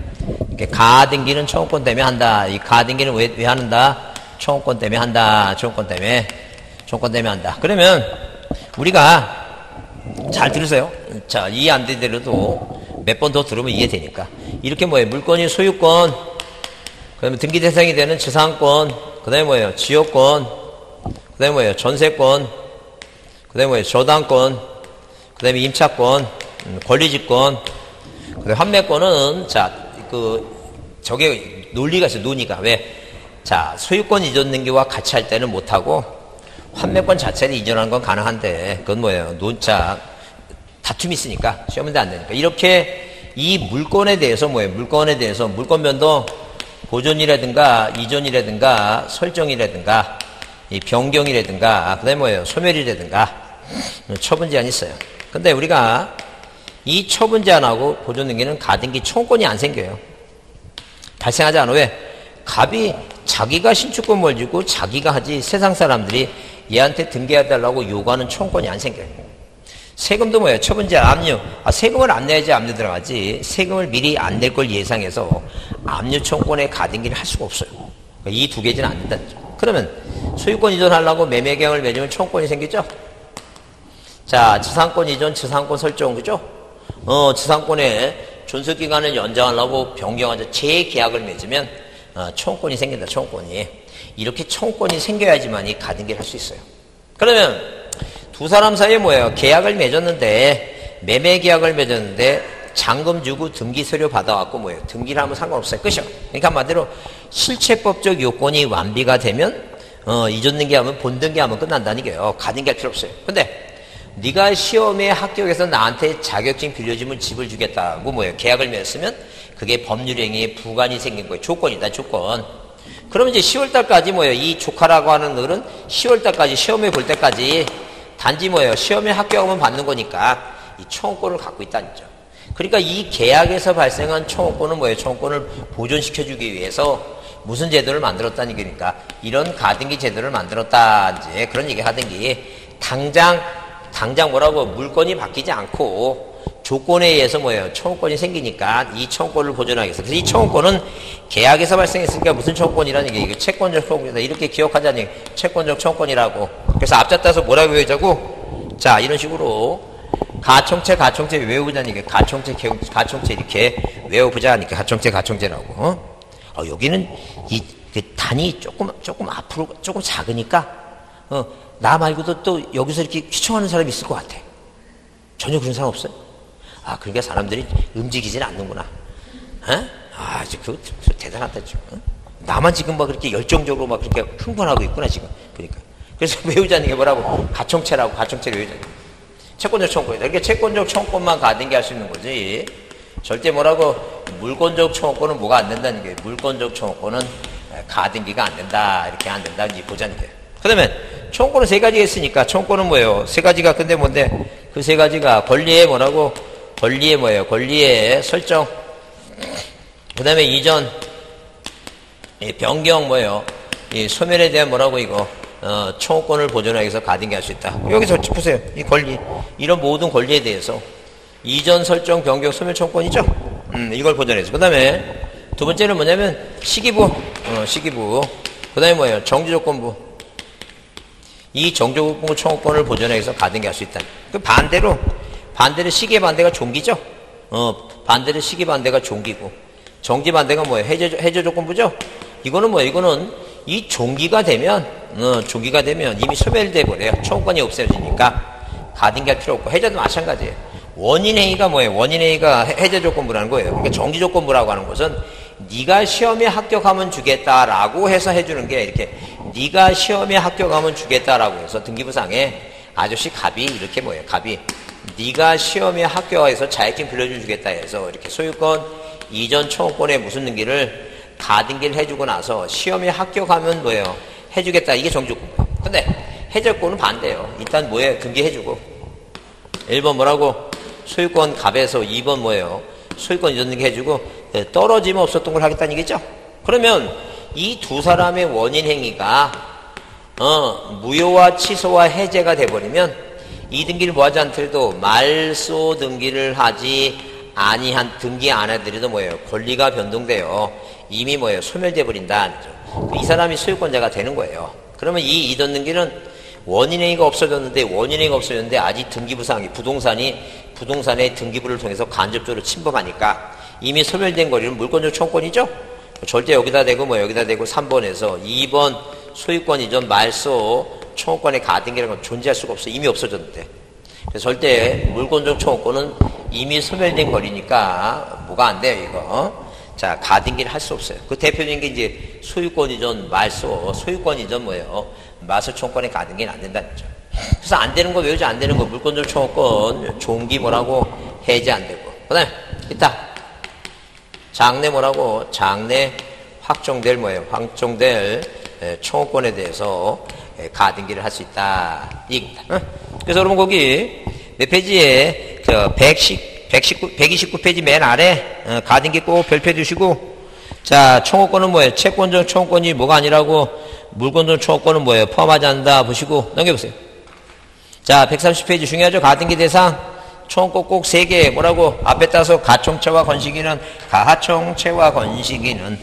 가등기는 청구권 때문에 한다. 이 가등기는 왜 하는다? 청구권 때문에 한다. 청구권 때문에 한다. 그러면 우리가 잘 들으세요. 자, 이해 안 되더라도 몇 번 더 들으면 이해되니까. 이렇게 뭐예요? 물권이 소유권, 그 다음에 등기 대상이 되는 지상권, 그 다음에 뭐예요? 지역권, 그 다음에 뭐예요? 전세권, 그 다음에 뭐예요? 저당권, 그 다음에 임차권, 권리집권, 그 다음에 환매권은 저게 논리가 있어요. 논의가. 왜? 자, 소유권 이전 등기와 같이 할 때는 못하고 환매권 자체를 이전하는 건 가능한데 그건 뭐예요? 다툼이 있으니까 시험문제 안 되니까 이렇게 이 물건에 대해서 뭐예요? 물건에 대해서 물건 변동 보존이라든가 이전이라든가 설정이라든가 이 변경이라든가 그다음에 뭐예요? 소멸이라든가 처분 제한이 있어요. 근데 우리가 이 처분 제한하고 보존 등기는 가등기 청구권이 안 생겨요. 발생하지 않아. 왜? 갑이 자기가 신축권 몰지고 자기가 하지 세상 사람들이 얘한테 등기해달라고 요구하는 청구권이 안 생겨요. 세금도 뭐예요? 처분 제한 압류. 세금을 안 내야지 압류 들어가지. 세금을 미리 안 낼 걸 예상해서 압류 청구권에 가등기를 할 수가 없어요. 이 두 개지는 안 된다. 그러면 소유권 이전하려고 매매 계약을 맺으면 청구권이 생기죠? 자, 지상권 이전, 지상권 설정, 그죠? 지상권의 존속기간을 연장하려고 변경하자 재계약을 맺으면 청구권이 생긴다. 청구권이. 이렇게 청구권이 생겨야지만 이 가등기를 할 수 있어요. 그러면 두 사람 사이에 뭐예요? 계약을 맺었는데 매매 계약을 맺었는데 잔금 주고 등기 서류 받아갖고 뭐예요? 등기를 하면 상관없어요. 끝이요. 그러니까 한마디로 실체법적 요건이 완비가 되면 이전 등기하면 본 등기하면 끝난다는 게요. 가등기할 필요 없어요. 근데 네가 시험에 합격해서 나한테 자격증 빌려주면 집을 주겠다고 뭐예요? 계약을 맺었으면 그게 법률행위에 부관이 생긴 거예요. 조건이다, 조건. 그러면 이제 10월달까지 뭐예요? 이 조카라고 하는 어른 10월달까지 시험에 볼 때까지 단지 뭐예요? 시험에 합격하면 받는 거니까 이 청구권을 갖고 있다는 거죠. 그러니까 이 계약에서 발생한 청구권은 뭐예요? 청구권을 보존시켜주기 위해서 무슨 제도를 만들었다는 얘기니까 이런 가등기 제도를 만들었다, 이제 그런 얘기 하든지 당장 뭐라고 물건이 바뀌지 않고 조건에 의해서 뭐예요? 청구권이 생기니까 이 청구권을 보존하기 위해서. 그래서 이 청구권은 계약에서 발생했으니까 무슨 청구권이라는 게 이게 채권적 청구권이다. 이렇게 기억하자니 채권적 청구권이라고. 그래서 앞잡다서 뭐라고 외우자고? 자, 이런 식으로 가청체 외우자니 이게 가청체 이렇게 외워보자니까 가청체라고. 여기는 그 단이 조금 앞으로 조금 작으니까 나 말고도 또 여기서 이렇게 휘청하는 사람이 있을 것 같아. 전혀 그런 사람 없어요? 그러니까 사람들이 움직이질 않는구나. 그거 대단하다, 지금. 나만 지금 막 그렇게 열정적으로 막 그렇게 흥분하고 있구나, 지금. 그러니까. 그래서 외우자는 게 뭐라고? 가청체를 외우자니. 채권적 청구권이다. 이렇게 채권적 청구권만 가등기 할 수 있는 거지. 절대 뭐라고? 물권적 청구권은 뭐가 안 된다는 게, 물권적 청구권은 가등기가 안 된다. 이렇게 안 된다. 이제 보자는 게. 그 다음에 청구권은 세 가지가 있으니까, 청구권은 뭐예요? 세 가지가 근데 뭔데? 그 세 가지가 권리의 뭐라고? 권리의 뭐예요? 권리의 설정. 그 다음에 이전, 변경 뭐예요? 이 소멸에 대한 뭐라고 이거? 청구권을 보존하기 위해서 가등기 할 수 있다. 여기서 보세요. 이 권리. 이런 모든 권리에 대해서. 이전 설정, 변경, 소멸 청구권이죠? 이걸 보존해서. 그 다음에 두 번째는 뭐냐면 시기부. 그 다음에 뭐예요? 정지조건부. 이 정지조건부 청구권을 보존하기 위해서 가등기 할 수 있다. 그 반대로 시기의 반대가 종기죠? 반대로 시기 반대가 종기고. 정지 반대가 뭐예요? 해제 조건부죠? 이거는 뭐예요? 이거는 이 종기가 되면 이미 소멸돼 버려요. 청구권이 없어지니까 가등기 할 필요 없고, 해제도 마찬가지예요. 원인행위가 뭐예요? 원인행위가 해제 조건부라는 거예요. 그러니까 정지 조건부라고 하는 것은 네가 시험에 합격하면 주겠다라고 해서 해주는 게, 이렇게 네가 시험에 합격하면 주겠다라고 해서 등기부상에 아저씨 갑이 이렇게 뭐예요? 갑이 네가 시험에 합격해서 자격증 빌려주겠다 해서 이렇게 소유권 이전 청구권의 무슨 등기를 가등기를 해주고 나서 시험에 합격하면 뭐예요? 해주겠다. 이게 정지조건부예요. 근데 해제권은 반대예요. 일단 뭐예요? 등기해주고. 1번 뭐라고? 소유권 갑에서 2번 뭐예요? 소유권 이전 등기 해주고, 떨어지면 없었던 걸 하겠다는 얘기죠? 그러면 이 두 사람의 원인 행위가 무효와 취소와 해제가 돼버리면 이 등기를 뭐하지 않더라도 말소 등기를 하지 아니한 등기 안 해드려도 뭐예요? 권리가 변동돼요. 이미 뭐예요? 소멸돼 버린다. 이 사람이 소유권자가 되는 거예요. 그러면 이 이전 등기는 원인행위가 없어졌는데 아직 등기부상이 부동산의 등기부를 통해서 간접적으로 침범하니까 이미 소멸된 거리는 물권적 청구권이죠? 절대 여기다 대고 여기다 대고 3번에서 2번 소유권 이전 말소 청구권의 가등기라는 건 존재할 수가 없어요. 이미 없어졌는데. 그래서 절대 물권적 청구권은 이미 소멸된 거리니까 뭐가 안 돼요, 이거. 자, 가등기를 할 수 없어요. 그 대표적인 게 이제 소유권 이전 말소, 소유권 이전 뭐예요? 말소 청구권의 가등기는 안 된다는 거죠. 그래서 안 되는 거 외우지 안 되는 거 물권적 청구권 종기 뭐라고? 해제 안 되고. 그 다음에 있다. 장래 뭐라고? 장래 확정될 뭐예요? 확정될 청구권에 대해서 가등기를 할 수 있다. 이겁니다. 그래서 여러분 거기 몇 페이지에 129페이지 맨 아래 가등기 꼭 별표해 주시고, 자, 청구권은 뭐예요? 채권적 청구권이 뭐가 아니라고? 물권적 청구권은 뭐예요? 포함하지 않는다. 보시고 넘겨보세요. 자, 130페이지 중요하죠? 가등기 대상 청구권 꼭 3개 뭐라고? 앞에 따서 가청체와 건식이는 가하청체와 건식이는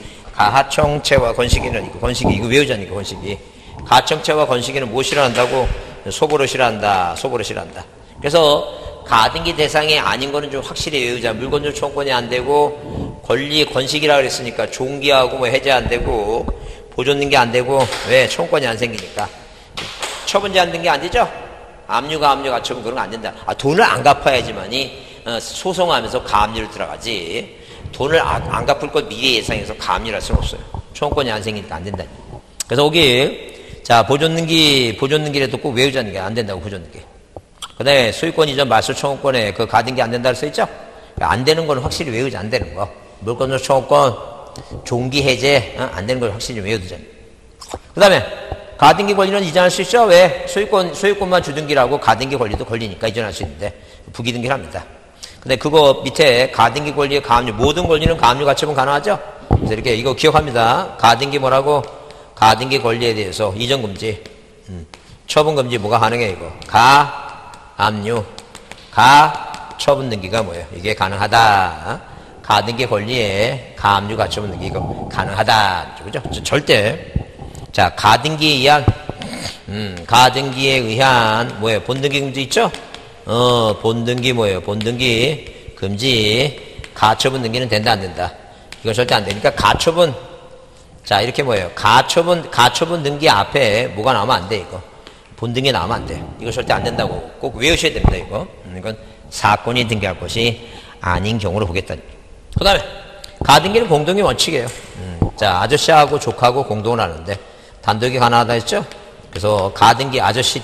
이거 건식이 이거 외우자니까 건식이 가청체와 건식이는 뭐 싫어한다고? 소보로 싫어한다. 그래서 가등기 대상이 아닌 거는 좀 확실히 외우자. 물권적 청구권이 안 되고 건식이라 그랬으니까 종기하고 해제 안 되고 보존등기 안 되고, 왜? 청구권이 안 생기니까. 처분제 안 된 게 안 되죠? 압류가 처분 그런 거 안 된다. 돈을 안 갚아야지만이 소송하면서 가압류를 들어가지. 돈을 안 갚을 것 미리 예상해서 가압류를 할 수는 없어요. 청구권이 안 생기니까 안 된다. 그래서 거기 자, 보존등기라도 꼭 외우자는 게 안 된다고. 보존등기. 그 다음에 소유권 이전 말소 청구권에 그 가등기 안 된다고 써있죠? 안 되는 건 확실히 외우지 안 되는 거. 물권조 청구권, 종기 해제, 안 되는 걸 확실히 외워두자. 그 다음에 가등기 권리는 이전할 수 있죠? 왜? 소유권만 주등기라고 가등기 권리도 걸리니까 이전할 수 있는데 부기등기를 합니다. 근데 그거 밑에 가등기 권리의 가압류, 모든 권리는 가압류 가처분 가능하죠? 그래서 이렇게 이거 기억합니다. 가등기 뭐라고? 가등기 권리에 대해서 이전 금지, 처분 금지 뭐가 가능해 이거? 가압류, 처분 등기가 뭐예요? 이게 가능하다. 가등기 권리에 가압류 가처분 등기 이거 가능하다. 그죠? 절대. 자, 가등기에 의한, 가등기에 의한 뭐예요? 본등기 금지 있죠? 본등기 뭐예요? 본등기 금지. 가처분 등기는 된다 안 된다? 이거 절대 안 되니까 가처분. 자, 이렇게 뭐예요? 가처분 등기 앞에 뭐가 나오면 안 돼, 이거. 본등기 나오면 안 돼. 이거 절대 안 된다고 꼭 외우셔야 됩니다, 이거. 이건 사건이 등기할 것이 아닌 경우로 보겠다. 그 다음에 가등기는 공동의 원칙이에요. 자, 아저씨하고 조카하고 공동을 하는데 단독이 가능하다 했죠? 그래서 가등기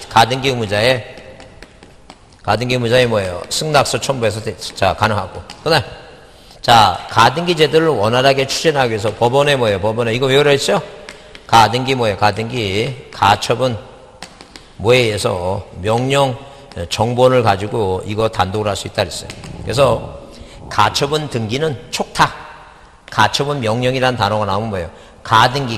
의무자의 뭐예요? 승낙서 첨부해서 자, 가능하고. 그 다음에 자, 가등기 제도를 원활하게 추진하기 위해서 법원에 뭐예요? 법원에 이거 외우라 했죠? 가등기 뭐예요? 가등기 가처분 뭐에 의해서 명령 정본을 가지고 이거 단독으로 할 수 있다 그랬어요. 그래서 가처분 등기는 촉탁, 가처분 명령이라는 단어가 나오면 뭐예요? 가등기,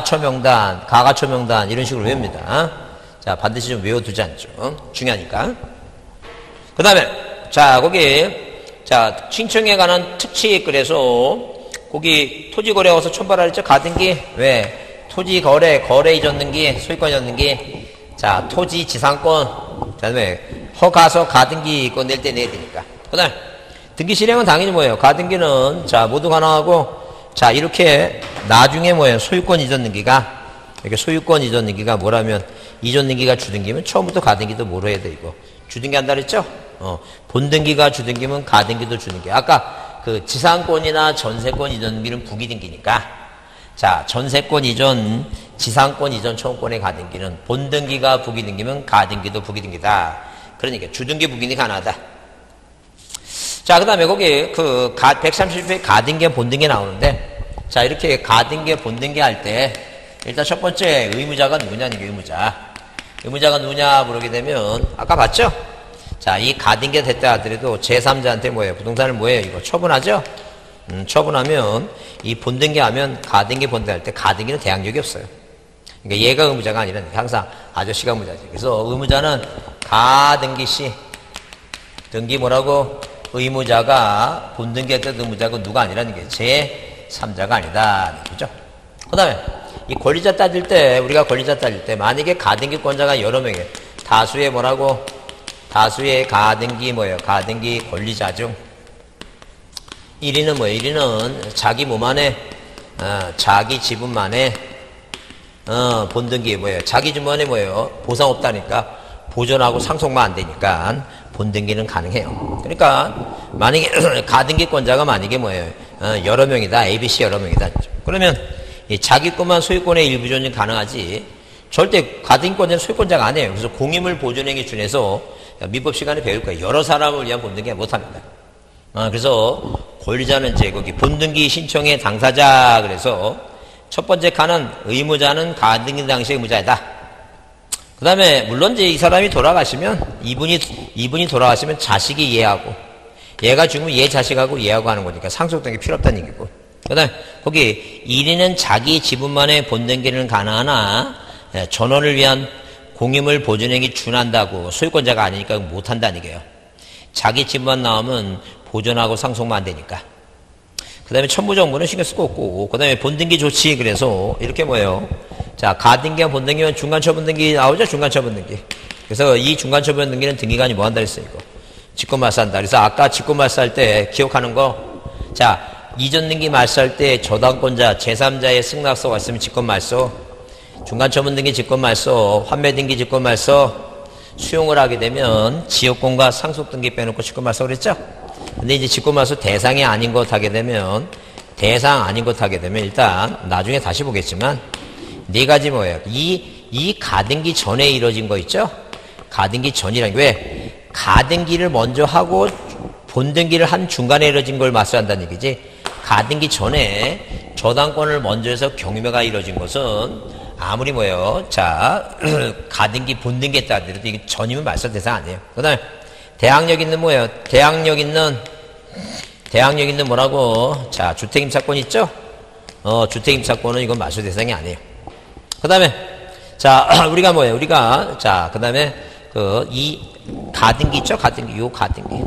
가가처명단 이런 식으로 외웁니다. 자, 반드시 좀 외워두지 않죠? 중요하니까. 그 다음에 자, 거기 자, 신청에 관한 특칙. 그래서 거기 토지거래 와서 첨부하라 했죠? 가등기. 왜? 토지거래, 거래 이전 등기, 소유권 이전 등기. 자, 토지 지상권. 그 다음에 허가서 가등기 이거 낼 때 내야 되니까. 그 다음에 등기 실행은 당연히 뭐예요? 가등기는 자, 모두 가능하고 자, 이렇게 나중에 뭐예요? 소유권 이전 등기가 이렇게 소유권 이전 등기가 뭐라면 이전 등기가 주등기면 처음부터 가등기도 뭐로 해야 돼 이거? 주등기 한다 그랬죠? 본등기가 주등기면 가등기도 주등기. 아까 그 지상권이나 전세권 이전 등기는 부기등기니까 자, 전세권 이전, 지상권 이전 청구권의 가등기는 본등기가 부기등기면 가등기도 부기등기다. 그러니까 주등기 부기등기 가능하다. 자, 그 다음에 거기 그 130회 가등기 본등기 나오는데 자, 이렇게 가등기 본등기 할 때 일단 첫 번째 의무자가 누구냐는 게 의무자가 누구냐 물어보게 되면 아까 봤죠? 자, 이 가등기가 됐다 하더라도 제3자한테 뭐예요? 부동산을 뭐예요? 이거 처분하죠? 처분하면 이 본등기 하면 가등기 본등기 할 때 가등기는 대항력이 없어요. 그러니까 얘가 의무자가 아니라 항상 아저씨가 의무자지. 그래서 의무자는 가등기 시 등기 뭐라고? 의무자가 본등기 할 때 의무자가 누가 아니라는 게 제3자가 아니다. 그죠? 그 다음에 이 권리자 따질 때 우리가 권리자 따질 때 만약에 가등기권자가 여러 명이에요. 다수의 뭐라고? 다수의 가등기 뭐예요? 가등기 권리자 중 1위는 뭐예요? 1위는 자기 몸 안에 자기 지분만에 본등기 뭐예요? 자기 지분만에 뭐예요? 보상 없다니까 보존하고 상속만 안 되니까 본등기는 가능해요. 그러니까 만약에 가등기권자가 만약에 뭐예요? 여러 명이다. ABC 여러 명이다. 그러면 이 자기 것만 소유권의 일부 존이 가능하지 절대 가등기권자는 소유권자가 아니에요. 그래서 공임을 보존행위 준해서 민법 시간에 배울 거예요. 여러 사람을 위한 본등기 못합니다. 그래서 권리자는 이제 거기 본등기 신청의 당사자. 그래서 첫 번째 칸은 의무자는 가등기 당시의 의무자이다. 그 다음에 물론 이제 이 사람이 돌아가시면 이분이 돌아가시면 자식이 얘하고 얘가 죽으면 얘 자식하고 얘하고 하는 거니까 상속등기 필요 없다는 얘기고. 그 다음에 거기 1위는 자기 지분만의 본등기는 가능하나 전원을 위한 공임을 보존행위 준한다고 소유권자가 아니니까 못한다는 얘기예요. 자기 집만 나오면 보존하고 상속만 안 되니까. 그 다음에 첨부정보는 신경 쓸 거 없고, 그 다음에 본등기 조치. 그래서 이렇게 뭐예요? 자, 가등기와 본등기면 중간처분등기 나오죠? 중간처분등기. 그래서 이 중간처분등기는 등기관이 뭐 한다 했어요, 이거? 직권말소한다. 그래서 아까 직권말소할 때 기억하는 거, 자, 이전등기 말소할 때 저당권자, 제3자의 승낙서가 있으면 직권말소, 중간처분등기 직권말소, 환매등기 직권말소, 수용을 하게 되면 지역권과 상속등기 빼놓고 직권말소 그랬죠? 근데 이제 직권말소 대상이 아닌 것 하게 되면 일단 나중에 다시 보겠지만 네 가지 뭐예요? 이 가등기 전에 이루어진 거 있죠? 가등기 전이라는 게 왜? 가등기를 먼저 하고 본등기를 한 중간에 이뤄진 걸 맞서한다는 얘기지. 가등기 전에 저당권을 먼저 해서 경매가 이뤄진 것은 아무리 뭐예요. 자, 가등기, 본등기에 따르더라도 이게 전이면 말소 대상 아니에요. 그 다음에 대항력 있는 뭐예요? 대항력 있는 뭐라고? 자, 주택임차권 있죠? 주택임차권은 이건 말소 대상이 아니에요. 그 다음에, 자, 우리가 뭐예요? 자, 그 다음에, 이 가등기 있죠? 가등기, 요 가등기.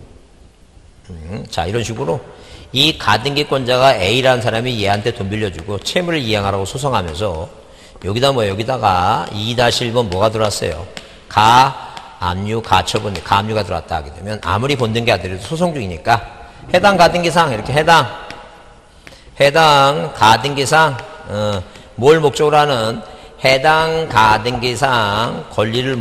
자, 이런 식으로 이 가등기권자가 A라는 사람이 얘한테 돈 빌려주고 채무를 이행하라고 소송하면서 여기다가 2-1번 뭐가 들어왔어요? 가압류, 가처분, 가압류가 들어왔다 하게 되면 아무리 본등기 하더라도 소송 중이니까 해당 가등기상 이렇게 해당 가등기상 뭘 목적으로 하는 해당 가등기상 권리를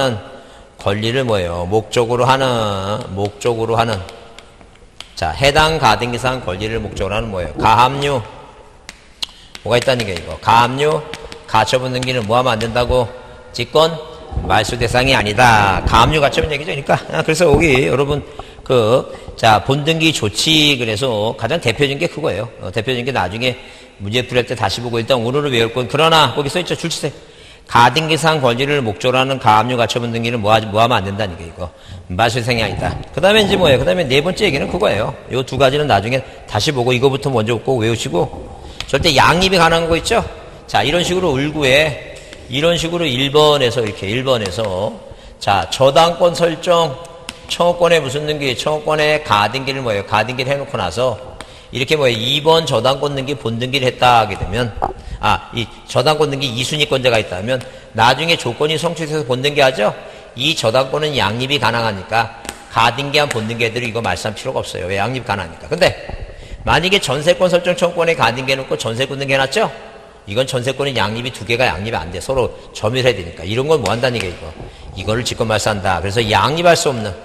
뭐예요? 목적으로 하는 자, 해당 가등기상 권리를 목적으로 하는 뭐예요? 가압류 뭐가 있다는 게 이거 가압류 가처분 등기는 뭐 하면 안 된다고? 직권 말소 대상이 아니다. 가압류 가처분 얘기죠. 그러니까 그래서 여기 여러분 자, 본등기 조치 그래서 가장 대표적인 게 그거예요. 대표적인 게 나중에 문제 풀이할 때 다시 보고 일단 오늘은 외울 건 그러나 거기 써있죠. 줄치세 가등기상 권리를 목적으로 하는 가압류 가처분 등기는 뭐 하면 안 된다는 게 이거 말소 대상이 아니다. 그 다음에 이제 뭐예요? 그 다음에 네 번째 얘기는 그거예요. 요 두 가지는 나중에 다시 보고 이거부터 먼저 꼭 외우시고 절대 양립이 가능한 거 있죠? 자, 이런 식으로 을구에 이런 식으로 1번에서 자, 저당권 설정 청구권에 무슨 등기? 청구권에 가등기를 뭐예요? 가등기를 해놓고 나서 이렇게 뭐예요? 2번 저당권 등기 본등기를 했다 하게 되면 이 저당권 등기 2순위권자가 있다면 나중에 조건이 성취돼서 본등기 하죠? 이 저당권은 양립이 가능하니까 가등기한 본등기 애들이 이거 말씀할 필요가 없어요. 왜? 양립 가능하니까. 근데 만약에 전세권 설정 청구권에 가등기 해놓고 전세권 등기 해놨죠? 이건 전세권은 양립이 두 개가 양립이 안 돼. 서로 점유해야 되니까. 이런 건 뭐 한다는 얘기야, 이거. 이거를 직권 말소한다. 그래서 양립할 수 없는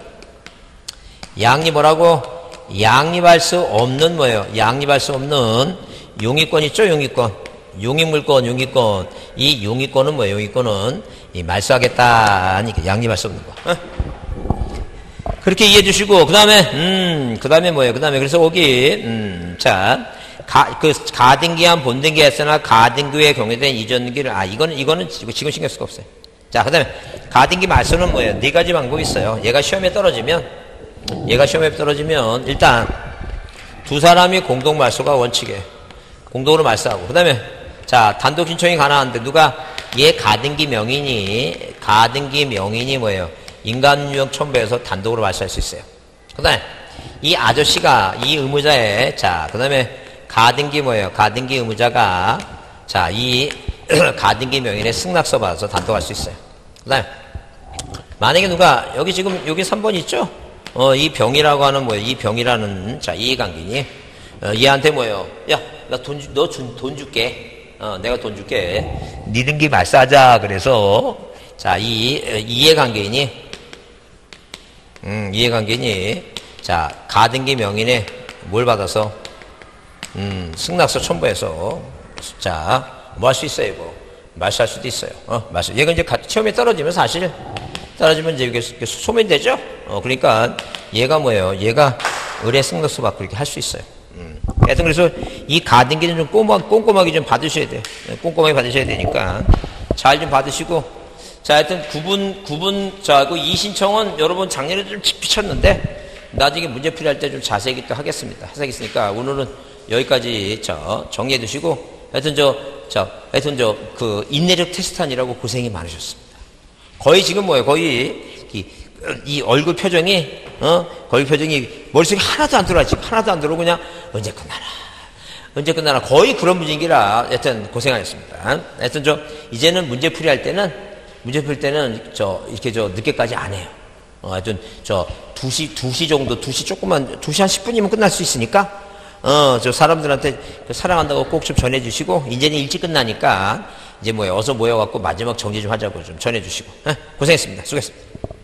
양립할 수 없는 뭐예요? 양립할 수 없는 용의권 있죠? 용의물권. 이 용의권은 뭐예요? 용의권은 이 말소하겠다니까 양립할 수 없는 거. 그렇게 이해해 주시고 그 다음에 뭐예요? 그래서 여기 자, 가등기한 본등기 했으나 가등기에 경유된 이전 등기를 이거는 지금 신경 쓸 거 없어요. 자, 그 다음에 가등기 말소는 뭐예요? 네 가지 방법이 있어요. 얘가 시험에 떨어지면 일단 두 사람이 공동 말소가 원칙이에요. 공동으로 말소하고 그 다음에 자, 단독 신청이 가능한데 누가 얘 가등기 명인이 뭐예요? 인감유형 첨부해서 단독으로 말소할 수 있어요. 그 다음에 이 아저씨가 이 의무자의 자, 그 다음에 가등기 뭐예요? 가등기 의무자가 자, 이 가등기 명인의 승낙서 받아서 단독할 수 있어요. 그 다음에 만약에 누가 여기 3번 있죠? 이 병이라고 하는 뭐예요? 이 병이라는 자, 이해관계니 얘한테 뭐예요? 야, 너 돈 줄게. 내가 돈 줄게. 네 등기 말소하자. 그래서 자, 이해관계니 자, 가등기 명인의 뭘 받아서 승낙서 첨부해서 자, 뭐 할 수 있어요, 이거? 말소할 수도 있어요. 말소. 얘가 이제 시험에 떨어지면 이제 이게 소멸이 되죠? 그러니까 얘가 뭐예요? 얘가 의뢰 승낙서 받고 이렇게 할 수 있어요. 하여튼 그래서 이 가등기는 좀 꼼꼼하게 좀 받으셔야 돼요. 꼼꼼하게 받으셔야 되니까 잘 좀 받으시고 자, 하여튼 자, 그 이 신청은 여러분 작년에 좀 비쳤는데 나중에 문제 풀이할 때 좀 자세히 또 하겠습니다. 하겠으니까 오늘은 여기까지 정리해 두시고 하여튼 그 인내력 테스트하느라고 고생이 많으셨습니다. 거의 지금 뭐예요? 거의 이 얼굴 표정이 머릿속에 하나도 안 들어와. 지금 하나도 안 들어오고 그냥 언제 끝나나 거의 그런 분위기라 하여튼 고생하셨습니다. 하여튼 이제는 문제 풀이할 때는 이렇게 늦게까지 안 해요. 하여튼 2시 정도 2시 한 10분이면 끝날 수 있으니까 사람들한테 사랑한다고 꼭 좀 전해주시고 이제는 일찍 끝나니까 이제 어서 모여갖고 마지막 정리 좀 하자고 좀 전해주시고 고생했습니다. 수고했습니다.